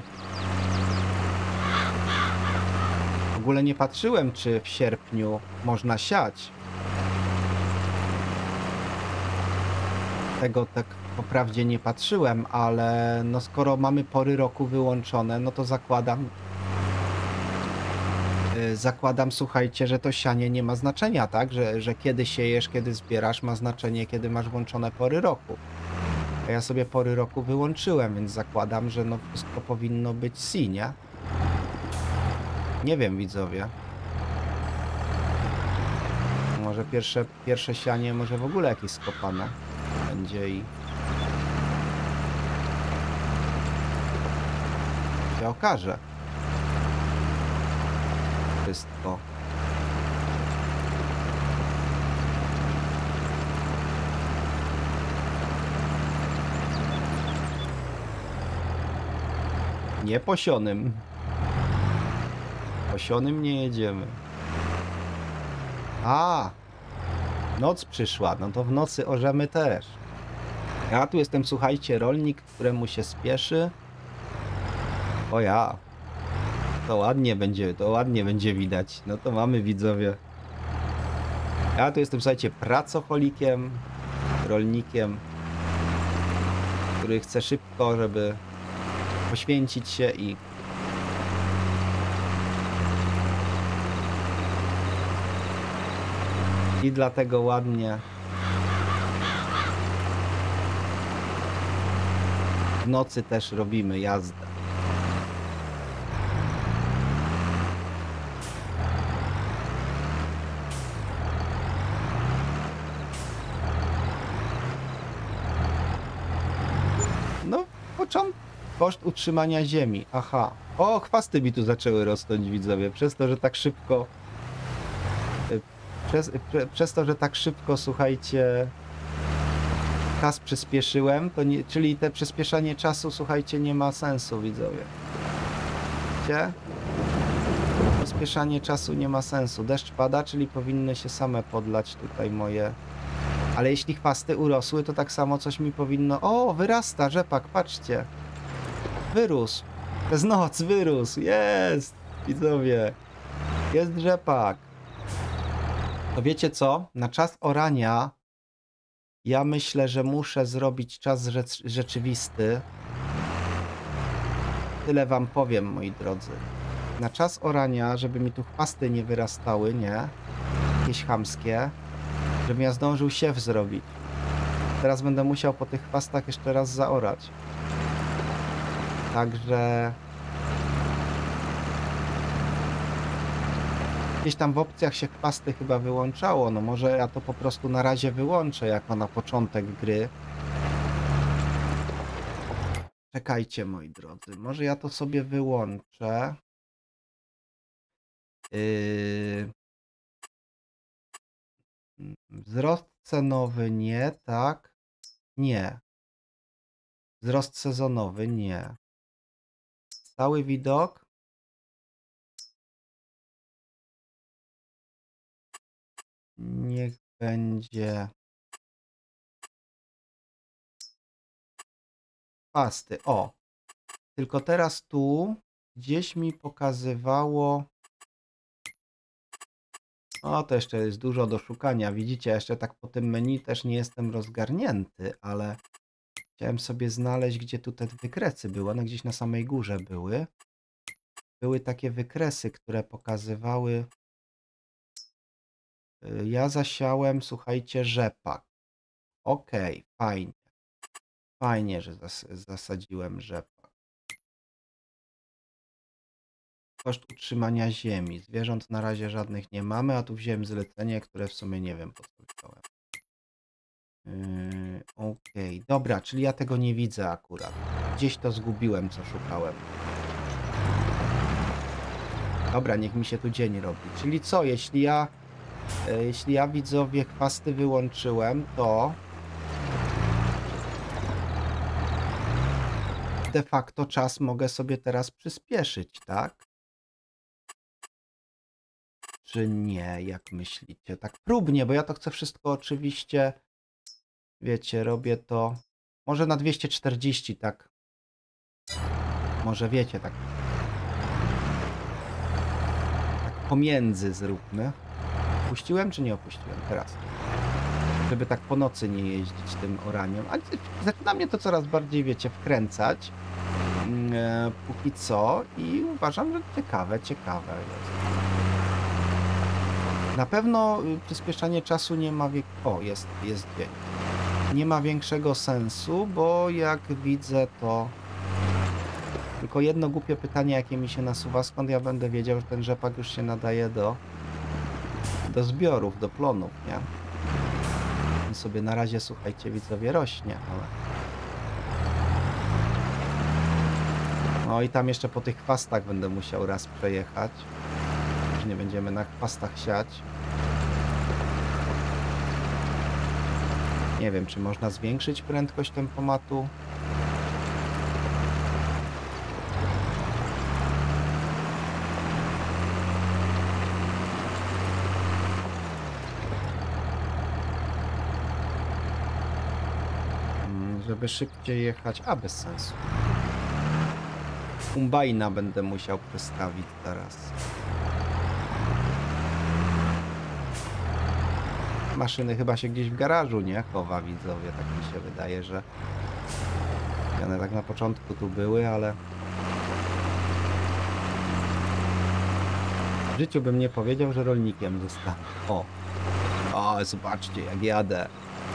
W ogóle nie patrzyłem, czy w sierpniu można siać. Tego tak poprawdzie nie patrzyłem, ale no skoro mamy pory roku wyłączone, no to zakładam, yy, zakładam, słuchajcie, że to sianie nie ma znaczenia, tak? Że, że kiedy siejesz, kiedy zbierasz, ma znaczenie, kiedy masz włączone pory roku. A ja sobie pory roku wyłączyłem, więc zakładam, że no wszystko powinno być si, nie? Nie wiem, widzowie. Może pierwsze, pierwsze sianie, może w ogóle jakieś skopane będzie i się okaże. Wszystko. Nie posionym. Posionym nie jedziemy. A, noc przyszła, no to w nocy orzemy też. Ja tu jestem, słuchajcie, rolnik, któremu się spieszy. O ja. To ładnie będzie, to ładnie będzie widać. No to mamy, widzowie. Ja tu jestem, słuchajcie, pracocholikiem, rolnikiem, który chce szybko, żeby poświęcić się i I dlatego ładnie w nocy też robimy jazdę. No, początek. Koszt utrzymania ziemi. Aha. O, chwasty mi tu zaczęły rosnąć, widzowie. Przez to, że tak szybko... Przez, pre, przez to, że tak szybko, słuchajcie, czas przyspieszyłem, to nie, czyli te przyspieszanie czasu, słuchajcie, nie ma sensu, widzowie. Widzicie? Przyspieszanie czasu nie ma sensu. Deszcz pada, czyli powinny się same podlać tutaj moje... Ale jeśli chwasty urosły, to tak samo coś mi powinno... O, wyrasta rzepak, patrzcie. Wyrósł. Przez noc wyrósł. Jest, widzowie. Jest rzepak. To wiecie co? Na czas orania ja myślę, że muszę zrobić czas rzeczywisty. Tyle wam powiem, moi drodzy. Na czas orania, żeby mi tu chwasty nie wyrastały, nie? Jakieś chamskie. Żebym ja zdążył siew zrobić. Teraz będę musiał po tych chwastach jeszcze raz zaorać. Także... Gdzieś tam w opcjach się chwasty chyba wyłączało, no może ja to po prostu na razie wyłączę jako na początek gry. Czekajcie, moi drodzy, może ja to sobie wyłączę. Yy... Wzrost cenowy nie, tak? Nie. Wzrost sezonowy nie. Stały widok. Niech będzie pasty. O, tylko teraz tu gdzieś mi pokazywało. O, to jeszcze jest dużo do szukania. Widzicie, jeszcze tak po tym menu też nie jestem rozgarnięty, ale chciałem sobie znaleźć, gdzie tu te wykresy były. One gdzieś na samej górze były. Były takie wykresy, które pokazywały. Ja zasiałem, słuchajcie, rzepak. Okej, okay, fajnie. Fajnie, że zas zasadziłem rzepak. Koszt utrzymania ziemi. Zwierząt na razie żadnych nie mamy, a tu wziąłem zlecenie, które w sumie nie wiem po co wziąłem. Yy, Okej, okay. Dobra, czyli ja tego nie widzę akurat. Gdzieś to zgubiłem, co szukałem. Dobra, niech mi się tu dzień robi. Czyli co, jeśli ja, yy, jeśli ja widzowie chwasty wyłączyłem, to de facto czas mogę sobie teraz przyspieszyć, tak? Czy nie, jak myślicie? Tak próbnie, bo ja to chcę wszystko oczywiście, wiecie, robię to może na dwieście czterdzieści, tak? Może wiecie, tak, tak pomiędzy zróbmy. Opuściłem czy nie opuściłem? Teraz. Żeby tak po nocy nie jeździć tym oraniem. Ale zaczyna mnie to coraz bardziej, wiecie, wkręcać. E, póki co i uważam, że ciekawe, ciekawe jest. Na pewno przyspieszanie czasu nie ma wiek... O, jest, jest dzień. Nie ma większego sensu, bo jak widzę to... Tylko jedno głupie pytanie, jakie mi się nasuwa, skąd ja będę wiedział, że ten rzepak już się nadaje do... do zbiorów, do plonów, nie? On sobie na razie, słuchajcie, widzowie, rośnie, ale... No i tam jeszcze po tych chwastach będę musiał raz przejechać. Już nie będziemy na chwastach siać. Nie wiem, czy można zwiększyć prędkość tempomatu. Żeby szybciej jechać, a bez sensu. Kombajna będę musiał przestawić teraz. Maszyny chyba się gdzieś w garażu, nie? Chowa, widzowie, tak mi się wydaje, że one tak na początku tu były, ale w życiu bym nie powiedział, że rolnikiem zostanę. O! O, zobaczcie, jak jadę.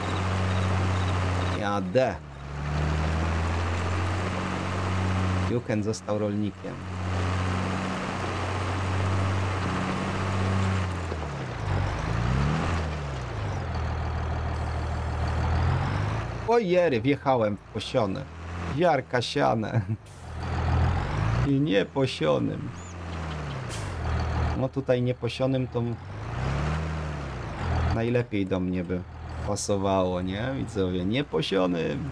Jadę. Juken został rolnikiem. Ojery, wjechałem w posiony. Ziarka siane. I nieposionym. No tutaj nieposionym to najlepiej do mnie by pasowało, nie? Widzowie, nieposionym.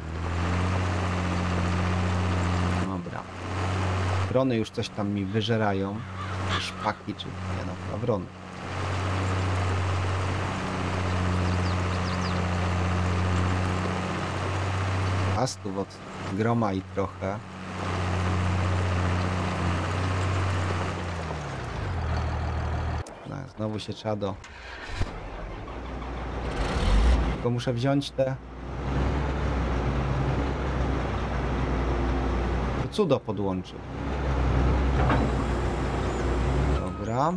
Dobra. Wrony już coś tam mi wyżerają. Szpaki czy... nie no, a wrony. Pastów od groma i trochę. No, znowu się trzeba do... Tylko muszę wziąć te... To cudo podłączy. Dobra.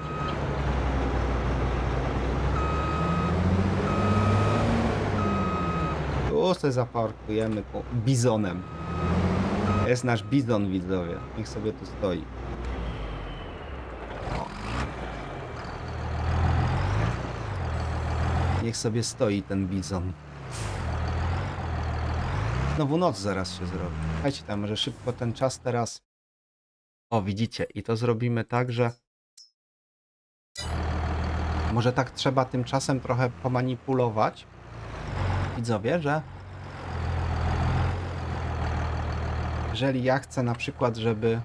Tu sobie zaparkujemy bizonem. Jest nasz bizon, widzowie. Niech sobie tu stoi. O. Niech sobie stoi ten bizon. Znowu noc zaraz się zrobi. Słuchajcie, tam może szybko ten czas teraz. O, widzicie, i to zrobimy tak, że może tak trzeba tym czasem trochę pomanipulować. Widzowie, że jeżeli ja chcę na przykład, żeby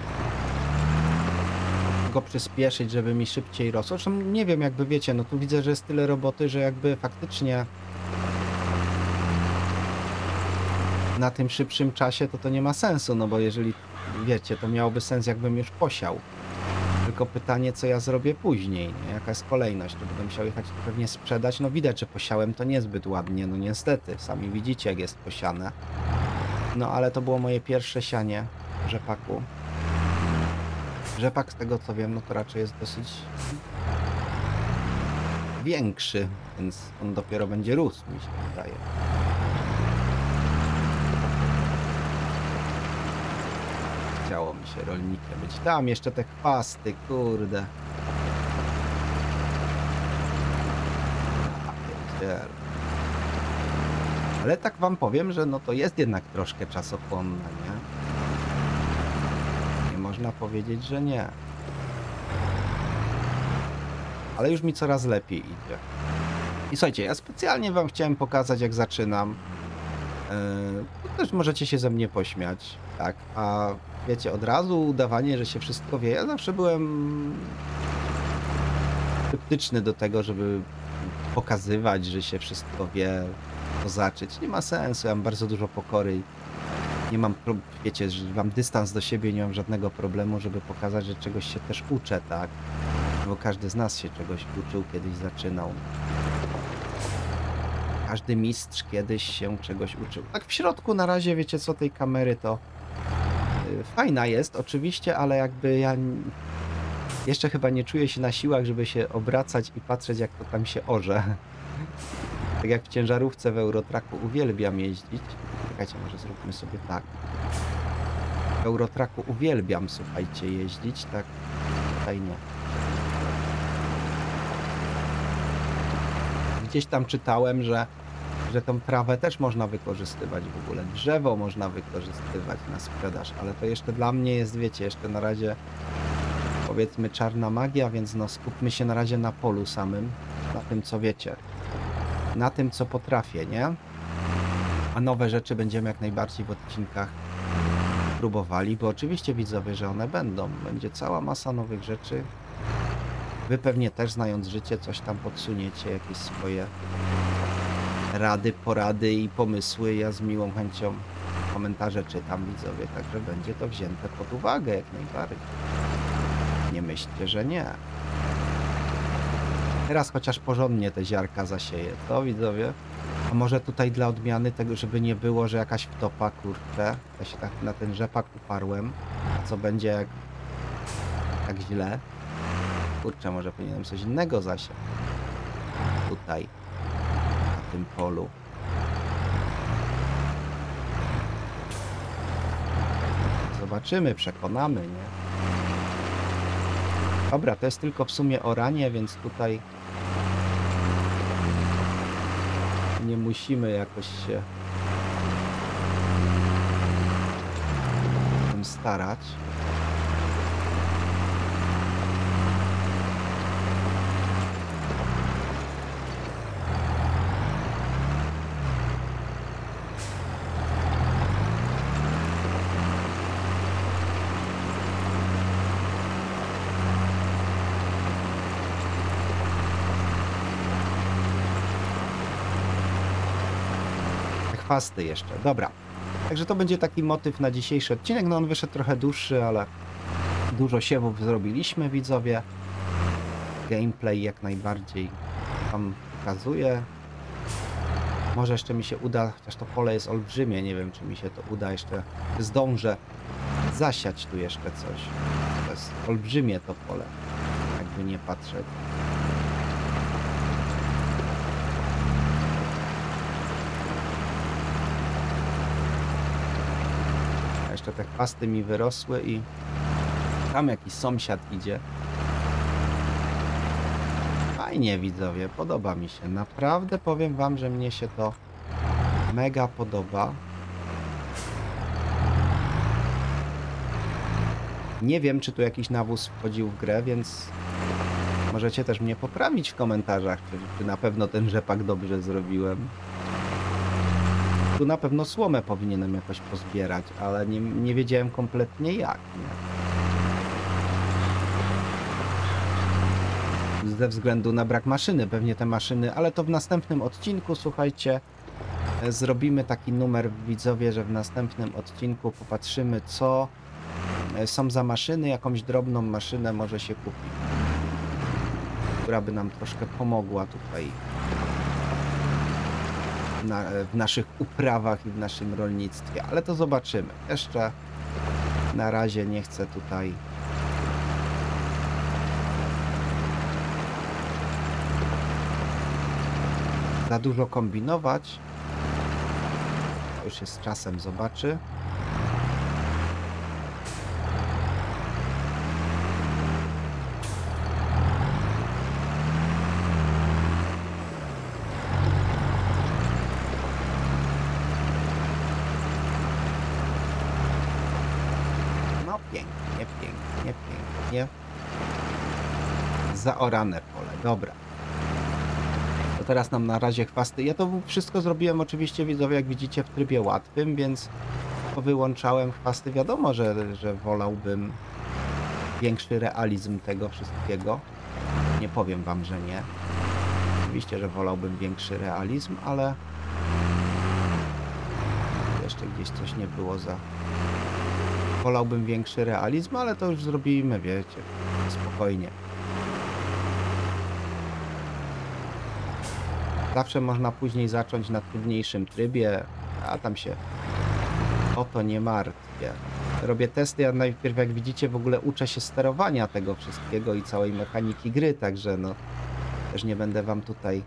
go przyspieszyć, żeby mi szybciej rosło. Zresztą nie wiem, jakby wiecie, no tu widzę, że jest tyle roboty, że jakby faktycznie na tym szybszym czasie to to nie ma sensu, no bo jeżeli wiecie, to miałoby sens, jakbym już posiał. Tylko pytanie, co ja zrobię później, nie? Jaka jest kolejność, to będę musiał jechać to pewnie sprzedać. No widać, że posiałem to niezbyt ładnie, no niestety, sami widzicie, jak jest posiane. No ale to było moje pierwsze sianie rzepaku. Rzepak, z tego co wiem, no to raczej jest dosyć większy, więc on dopiero będzie rósł, mi się wydaje. Chciało mi się rolnikiem być. Tam jeszcze te chwasty, kurde. Ale tak wam powiem, że no to jest jednak troszkę czasochłonne, nie? Nie można powiedzieć, że nie. Ale już mi coraz lepiej idzie. I słuchajcie, ja specjalnie wam chciałem pokazać, jak zaczynam. Yy, też możecie się ze mnie pośmiać, tak? A wiecie, od razu udawanie, że się wszystko wie. Ja zawsze byłem sceptyczny do tego, żeby pokazywać, że się wszystko wie, zacząć. Nie ma sensu, ja mam bardzo dużo pokory i nie mam, wiecie, że mam dystans do siebie i nie mam żadnego problemu, żeby pokazać, że czegoś się też uczę, tak? Bo każdy z nas się czegoś uczył, kiedyś zaczynał. Każdy mistrz kiedyś się czegoś uczył. Tak w środku na razie, wiecie co, tej kamery to yy, fajna jest oczywiście, ale jakby ja jeszcze chyba nie czuję się na siłach, żeby się obracać i patrzeć, jak to tam się orze. Tak jak w ciężarówce w Eurotracku uwielbiam jeździć. Czekajcie, może zróbmy sobie tak. W Eurotracku uwielbiam, słuchajcie, jeździć, tak tutaj nie. Gdzieś tam czytałem, że, że tą trawę też można wykorzystywać w ogóle. Drzewo można wykorzystywać na sprzedaż, ale to jeszcze dla mnie jest, wiecie, jeszcze na razie powiedzmy czarna magia, więc no skupmy się na razie na polu samym, na tym co wiecie. Na tym, co potrafię, nie? A nowe rzeczy będziemy jak najbardziej w odcinkach próbowali, bo oczywiście widzowie, że one będą. Będzie cała masa nowych rzeczy. Wy pewnie też, znając życie, coś tam podsuniecie, jakieś swoje rady, porady i pomysły. Ja z miłą chęcią komentarze czytam, widzowie, także będzie to wzięte pod uwagę jak najbardziej. Nie myślcie, że nie. Teraz chociaż porządnie te ziarka zasieję, to widzowie? A może tutaj dla odmiany tego, żeby nie było, że jakaś wtopa, kurczę, ja się tak na ten rzepak uparłem, a co będzie jak tak źle? Kurczę, może powinienem coś innego zasiać. Tutaj, na tym polu. Zobaczymy, przekonamy, nie? Dobra, to jest tylko w sumie oranie, więc tutaj nie musimy jakoś się tym starać. Chwasty jeszcze, dobra. Także to będzie taki motyw na dzisiejszy odcinek. No on wyszedł trochę dłuższy, ale dużo siewów zrobiliśmy, widzowie. Gameplay jak najbardziej wam pokazuję. Może jeszcze mi się uda, chociaż to pole jest olbrzymie, nie wiem, czy mi się to uda jeszcze, zdążę zasiać tu jeszcze coś. To jest olbrzymie to pole, jakby nie patrzeć. Jeszcze te chwasty mi wyrosły i tam jakiś sąsiad idzie. Fajnie. Fajnie, widzowie, podoba mi się. Naprawdę powiem wam, że mnie się to mega podoba. Nie wiem, czy tu jakiś nawóz wchodził w grę, więc możecie też mnie poprawić w komentarzach, czy, czy na pewno ten rzepak dobrze zrobiłem. Tu na pewno słomę powinienem jakoś pozbierać, ale nie, nie wiedziałem kompletnie jak. Nie? Ze względu na brak maszyny, pewnie te maszyny, ale to w następnym odcinku, słuchajcie, zrobimy taki numer, widzowie, że w następnym odcinku popatrzymy, co są za maszyny, jakąś drobną maszynę może się kupić, która by nam troszkę pomogła tutaj na, w naszych uprawach i w naszym rolnictwie, ale to zobaczymy. Jeszcze na razie nie chcę tutaj za dużo kombinować. To już się z czasem zobaczy. Pięknie, pięknie, pięknie. Zaorane pole, dobra. To teraz nam na razie chwasty. Ja to wszystko zrobiłem oczywiście, widzowie, jak widzicie, w trybie łatwym, więc wyłączałem chwasty. Wiadomo, że, że wolałbym większy realizm tego wszystkiego. Nie powiem wam, że nie. Oczywiście, że wolałbym większy realizm, ale jeszcze gdzieś coś nie było za... Wolałbym większy realizm, ale to już zrobimy, wiecie, spokojnie. Zawsze można później zacząć na trudniejszym trybie, a tam się o to nie martwię. Robię testy, a najpierw, jak widzicie, w ogóle uczę się sterowania tego wszystkiego i całej mechaniki gry, także no też nie będę wam tutaj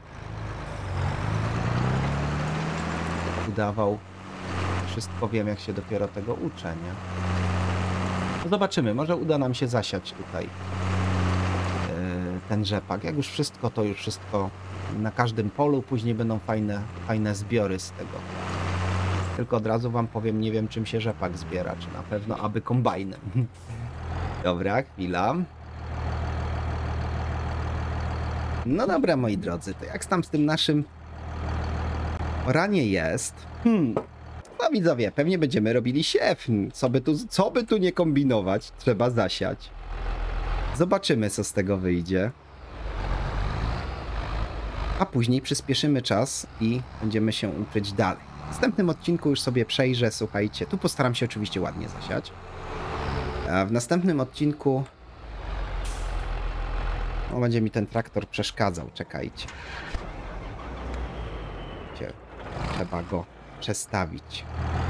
udawał. Wszystko wiem, jak się dopiero tego uczę, nie? No zobaczymy, może uda nam się zasiać tutaj yy, ten rzepak. Jak już wszystko, to już wszystko na każdym polu, później będą fajne, fajne zbiory z tego. Tylko od razu wam powiem, nie wiem, czym się rzepak zbiera, czy na pewno aby kombajnem. Dobra, chwila. No dobra, moi drodzy, to jak tam z tym naszym oranie jest? Hmm... No widzowie, pewnie będziemy robili siew. Co by tu, co by tu nie kombinować, trzeba zasiać. Zobaczymy, co z tego wyjdzie. A później przyspieszymy czas i będziemy się uczyć dalej. W następnym odcinku już sobie przejrzę, słuchajcie. Tu postaram się oczywiście ładnie zasiać. A w następnym odcinku... No, będzie mi ten traktor przeszkadzał, czekajcie. Trzeba go przestawić.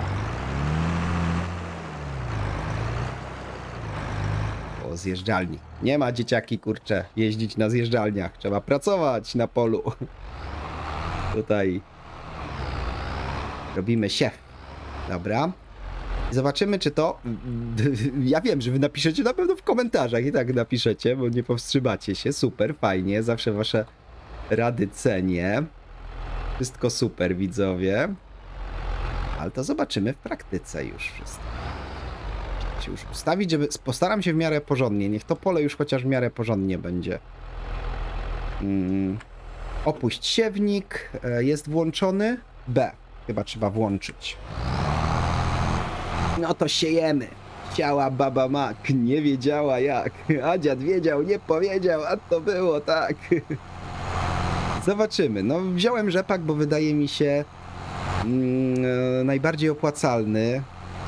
O, zjeżdżalni. Nie ma, dzieciaki, kurcze, jeździć na zjeżdżalniach. Trzeba pracować na polu. Tutaj robimy siew. Dobra. Zobaczymy, czy to... Ja wiem, że wy napiszecie na pewno w komentarzach. I tak napiszecie, bo nie powstrzymacie się. Super, fajnie. Zawsze wasze rady cenię. Wszystko super, widzowie. Ale to zobaczymy w praktyce już wszystko. Trzeba się już ustawić, żeby... Postaram się w miarę porządnie. Niech to pole już chociaż w miarę porządnie będzie. Hmm. Opuść siewnik. Jest włączony. B. Chyba trzeba włączyć. No to siejemy. Chciała baba mak. Nie wiedziała jak. A dziad wiedział, nie powiedział. A to było tak. Zobaczymy. No wziąłem rzepak, bo wydaje mi się mm, najbardziej opłacalny.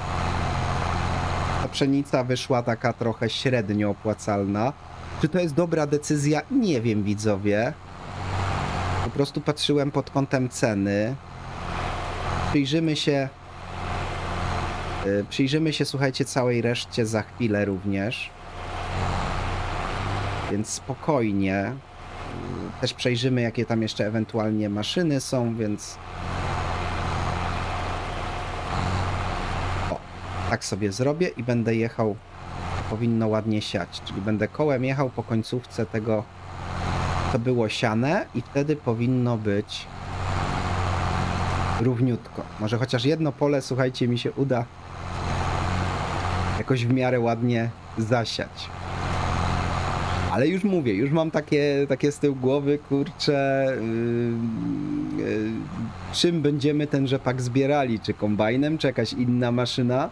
Ta pszenica wyszła taka trochę średnio opłacalna. Czy to jest dobra decyzja? Nie wiem, widzowie. Po prostu patrzyłem pod kątem ceny. Przyjrzymy się... Yy, przyjrzymy się, słuchajcie, całej reszcie za chwilę również. Więc spokojnie. Też przejrzymy, jakie tam jeszcze ewentualnie maszyny są, więc... O, tak sobie zrobię i będę jechał, powinno ładnie siać, czyli będę kołem jechał po końcówce tego to było siane i wtedy powinno być równiutko. Może chociaż jedno pole, słuchajcie, mi się uda jakoś w miarę ładnie zasiać. Ale już mówię, już mam takie, takie z tyłu głowy, kurczę, yy, yy, czym będziemy ten rzepak zbierali? Czy kombajnem, czy jakaś inna maszyna?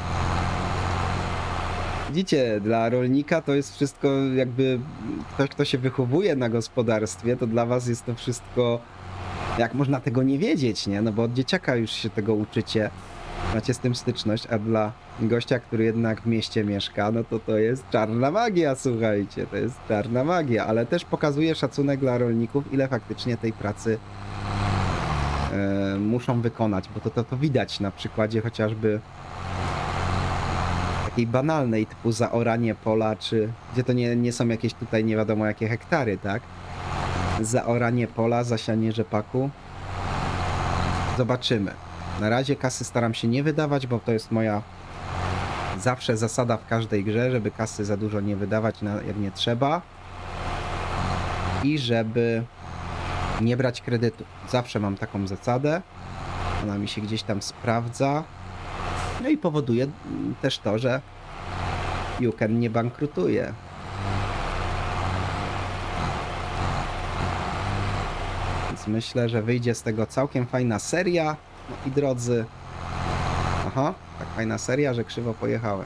Widzicie, dla rolnika to jest wszystko jakby ktoś, kto się wychowuje na gospodarstwie, to dla was jest to wszystko, jak można tego nie wiedzieć, nie? No bo od dzieciaka już się tego uczycie, macie z tym styczność, a dla gościa, który jednak w mieście mieszka, no to to jest czarna magia, słuchajcie, to jest czarna magia, ale też pokazuje szacunek dla rolników, ile faktycznie tej pracy yy, muszą wykonać, bo to, to, to widać na przykładzie chociażby takiej banalnej typu zaoranie pola, czy gdzie to nie, nie są jakieś tutaj nie wiadomo jakie hektary, tak? Zaoranie pola, zasianie rzepaku. Zobaczymy. Na razie kasy staram się nie wydawać, bo to jest moja zawsze zasada w każdej grze, żeby kasy za dużo nie wydawać, jak nie trzeba. I żeby nie brać kredytu. Zawsze mam taką zasadę. Ona mi się gdzieś tam sprawdza. No i powoduje też to, że Juken nie bankrutuje. Więc myślę, że wyjdzie z tego całkiem fajna seria. No i drodzy... Aha, tak fajna seria, że krzywo pojechałem.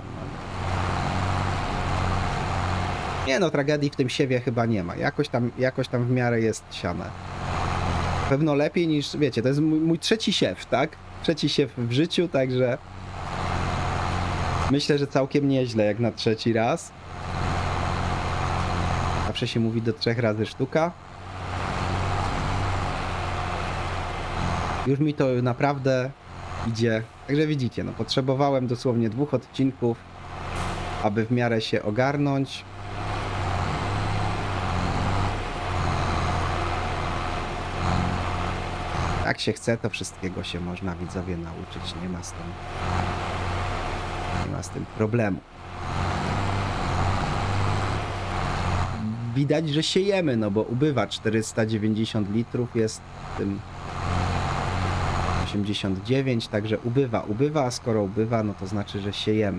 Nie no, tragedii w tym siewie chyba nie ma. Jakoś tam, jakoś tam w miarę jest siane. Pewno lepiej niż, wiecie, to jest mój, mój trzeci siew, tak? Trzeci siew w życiu, także... Myślę, że całkiem nieźle jak na trzeci raz. Zawsze się mówi do trzech razy sztuka. Już mi to naprawdę idzie. Także widzicie, no potrzebowałem dosłownie dwóch odcinków, aby w miarę się ogarnąć. Jak się chce, to wszystkiego się można, widzowie, nauczyć. Nie ma z tym, nie ma z tym problemu. Widać, że siejemy, no bo ubywa czterysta dziewięćdziesiąt litrów, jest w tym osiemdziesiąt dziewięć, także ubywa, ubywa, a skoro ubywa, no to znaczy, że siejemy.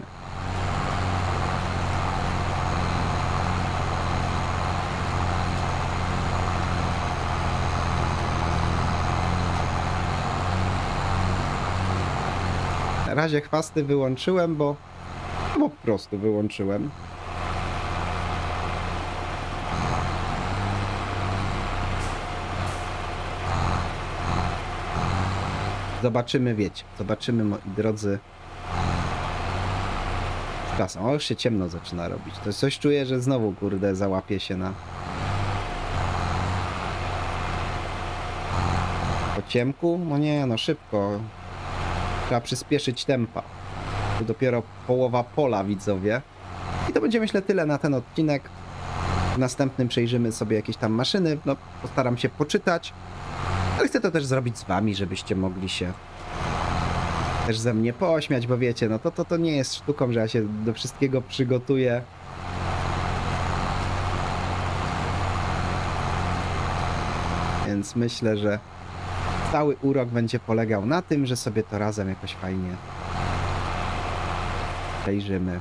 Na razie chwasty wyłączyłem, bo, bo po prostu wyłączyłem. Zobaczymy, wiecie, zobaczymy, moi drodzy, z czasem. O, już się ciemno zaczyna robić. To coś czuję, że znowu, kurde, załapię się na... Po ciemku? No nie, no szybko. Trzeba przyspieszyć tempa. To dopiero połowa pola, widzowie. I to będzie, myślę, tyle na ten odcinek. W następnym przejrzymy sobie jakieś tam maszyny. No, postaram się poczytać. Ale chcę to też zrobić z wami, żebyście mogli się też ze mnie pośmiać, bo wiecie, no to, to, to nie jest sztuką, że ja się do wszystkiego przygotuję. Więc myślę, że cały urok będzie polegał na tym, że sobie to razem jakoś fajnie przejrzymy.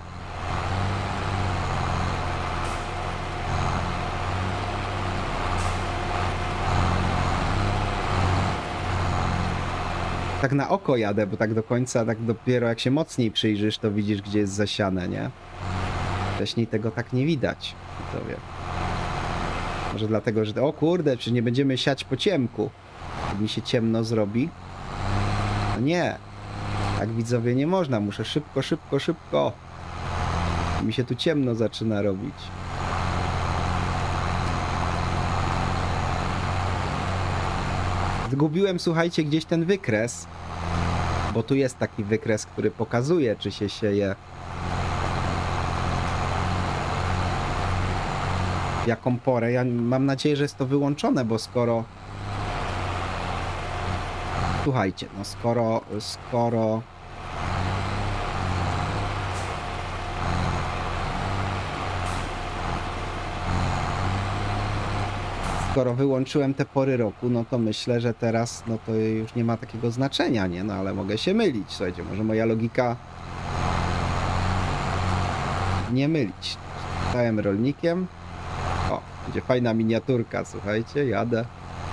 Tak na oko jadę, bo tak do końca, tak dopiero jak się mocniej przyjrzysz, to widzisz, gdzie jest zasiane, nie? Wcześniej tego tak nie widać, to wiem. Może dlatego, że o kurde, czy nie będziemy siać po ciemku? Jak mi się ciemno zrobi? No nie. Tak, widzowie, nie można. Muszę szybko, szybko, szybko. Mi się tu ciemno zaczyna robić. Zgubiłem, słuchajcie, gdzieś ten wykres, bo tu jest taki wykres, który pokazuje, czy się sieje w jaką porę. Ja mam nadzieję, że jest to wyłączone, bo skoro... Słuchajcie, no skoro... skoro... skoro wyłączyłem te pory roku, no to myślę, że teraz no to już nie ma takiego znaczenia, nie? No ale mogę się mylić, słuchajcie, może moja logika nie mylić. Stałem rolnikiem. O, będzie fajna miniaturka, słuchajcie, jadę.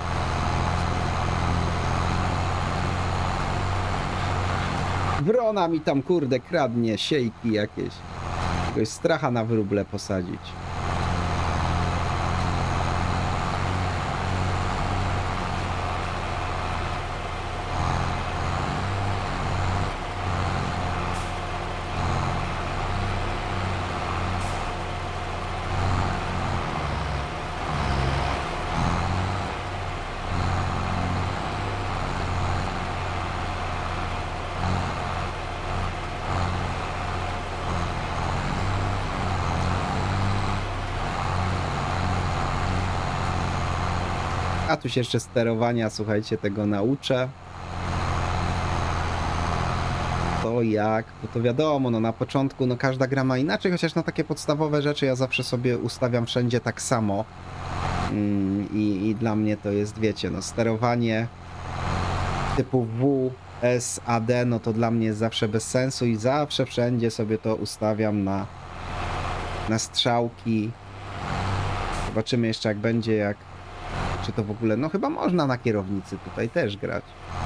Wrona mi tam, kurde, kradnie siejki jakieś. Jakiegoś stracha na wróble posadzić. A tu się jeszcze sterowania, słuchajcie, tego nauczę. To jak? Bo to wiadomo, no na początku no każda gra ma inaczej, chociaż na takie podstawowe rzeczy ja zawsze sobie ustawiam wszędzie tak samo. Mm, i, I dla mnie to jest, wiecie, no sterowanie typu W, S, A, D, no to dla mnie jest zawsze bez sensu i zawsze wszędzie sobie to ustawiam na, na strzałki. Zobaczymy jeszcze jak będzie, jak czy to w ogóle, no chyba można na kierownicy tutaj też grać.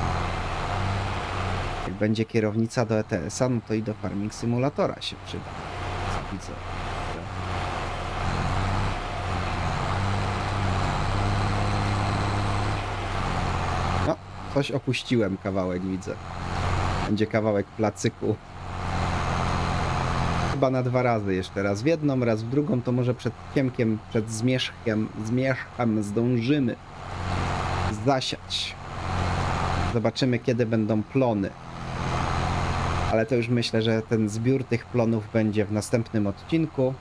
Jak będzie kierownica do E T S-a, no to i do Farming Simulatora się przyda. Widzę. No, coś opuściłem kawałek, widzę. Będzie kawałek placyku. Chyba na dwa razy jeszcze. Raz w jedną, raz w drugą, to może przed kiemkiem, przed zmierzchem, zmierzchem zdążymy zasiać. Zobaczymy, kiedy będą plony. Ale to już myślę, że ten zbiór tych plonów będzie w następnym odcinku.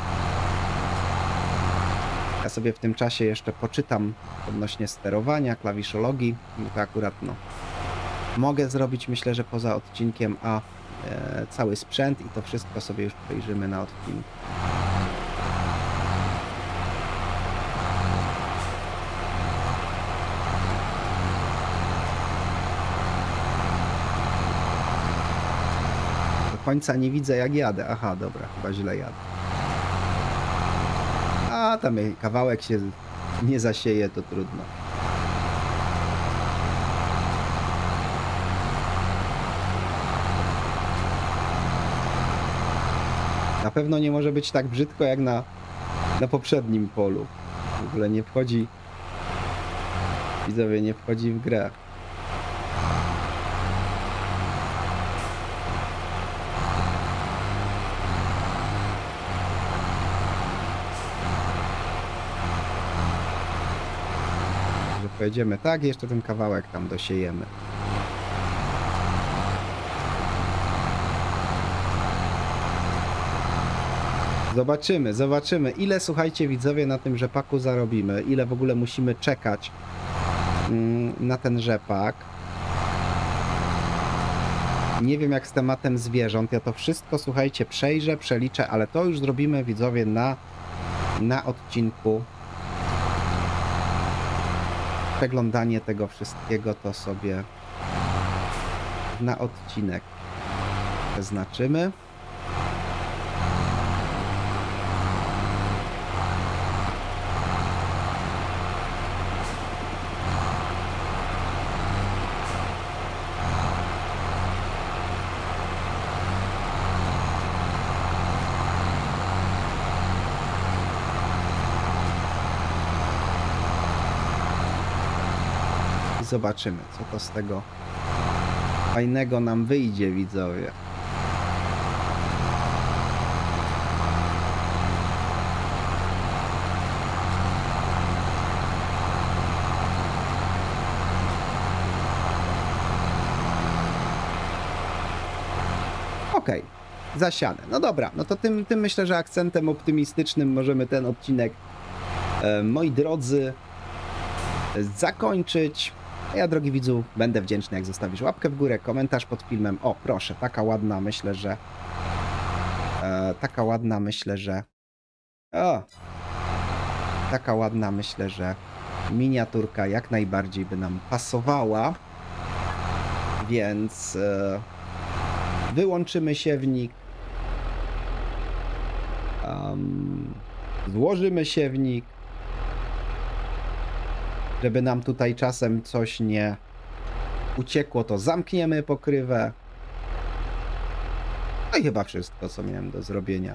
Ja sobie w tym czasie jeszcze poczytam odnośnie sterowania, klawiszologii. To akurat no mogę zrobić, myślę, że poza odcinkiem, a e, cały sprzęt i to wszystko sobie już przejrzymy na odcinku. Do końca nie widzę jak jadę. Aha, dobra, chyba źle jadę. A tam kawałek się nie zasieje, to trudno. Na pewno nie może być tak brzydko jak na, na poprzednim polu. W ogóle nie wchodzi, widzowie, nie wchodzi w grę. Że pojedziemy tak, jeszcze ten kawałek tam dosiejemy. Zobaczymy, zobaczymy, ile, słuchajcie, widzowie, na tym rzepaku zarobimy, ile w ogóle musimy czekać mm, na ten rzepak. Nie wiem jak z tematem zwierząt, ja to wszystko, słuchajcie, przejrzę, przeliczę, ale to już zrobimy, widzowie, na, na odcinku. Przeglądanie tego wszystkiego to sobie na odcinek przeznaczymy. Zobaczymy, co to z tego fajnego nam wyjdzie, widzowie. Okej, zasiane. No dobra, no to tym, tym myślę, że akcentem optymistycznym możemy ten odcinek, e, moi drodzy, zakończyć. A ja, drogi widzu, będę wdzięczny, jak zostawisz łapkę w górę, komentarz pod filmem. O, proszę, taka ładna, myślę, że... E, taka ładna, myślę, że... O! Taka ładna, myślę, że miniaturka jak najbardziej by nam pasowała, więc e, wyłączymy siewnik, um, złożymy siewnik, żeby nam tutaj czasem coś nie uciekło, to zamkniemy pokrywę. No i chyba wszystko, co miałem do zrobienia.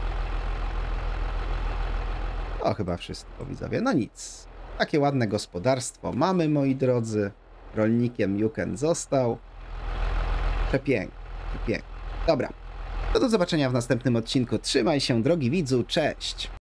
To chyba wszystko, widzowie. No nic. Takie ładne gospodarstwo mamy, moi drodzy. Rolnikiem Juken został. Przepięknie, przepięknie. Dobra. To do zobaczenia w następnym odcinku. Trzymaj się, drogi widzu. Cześć!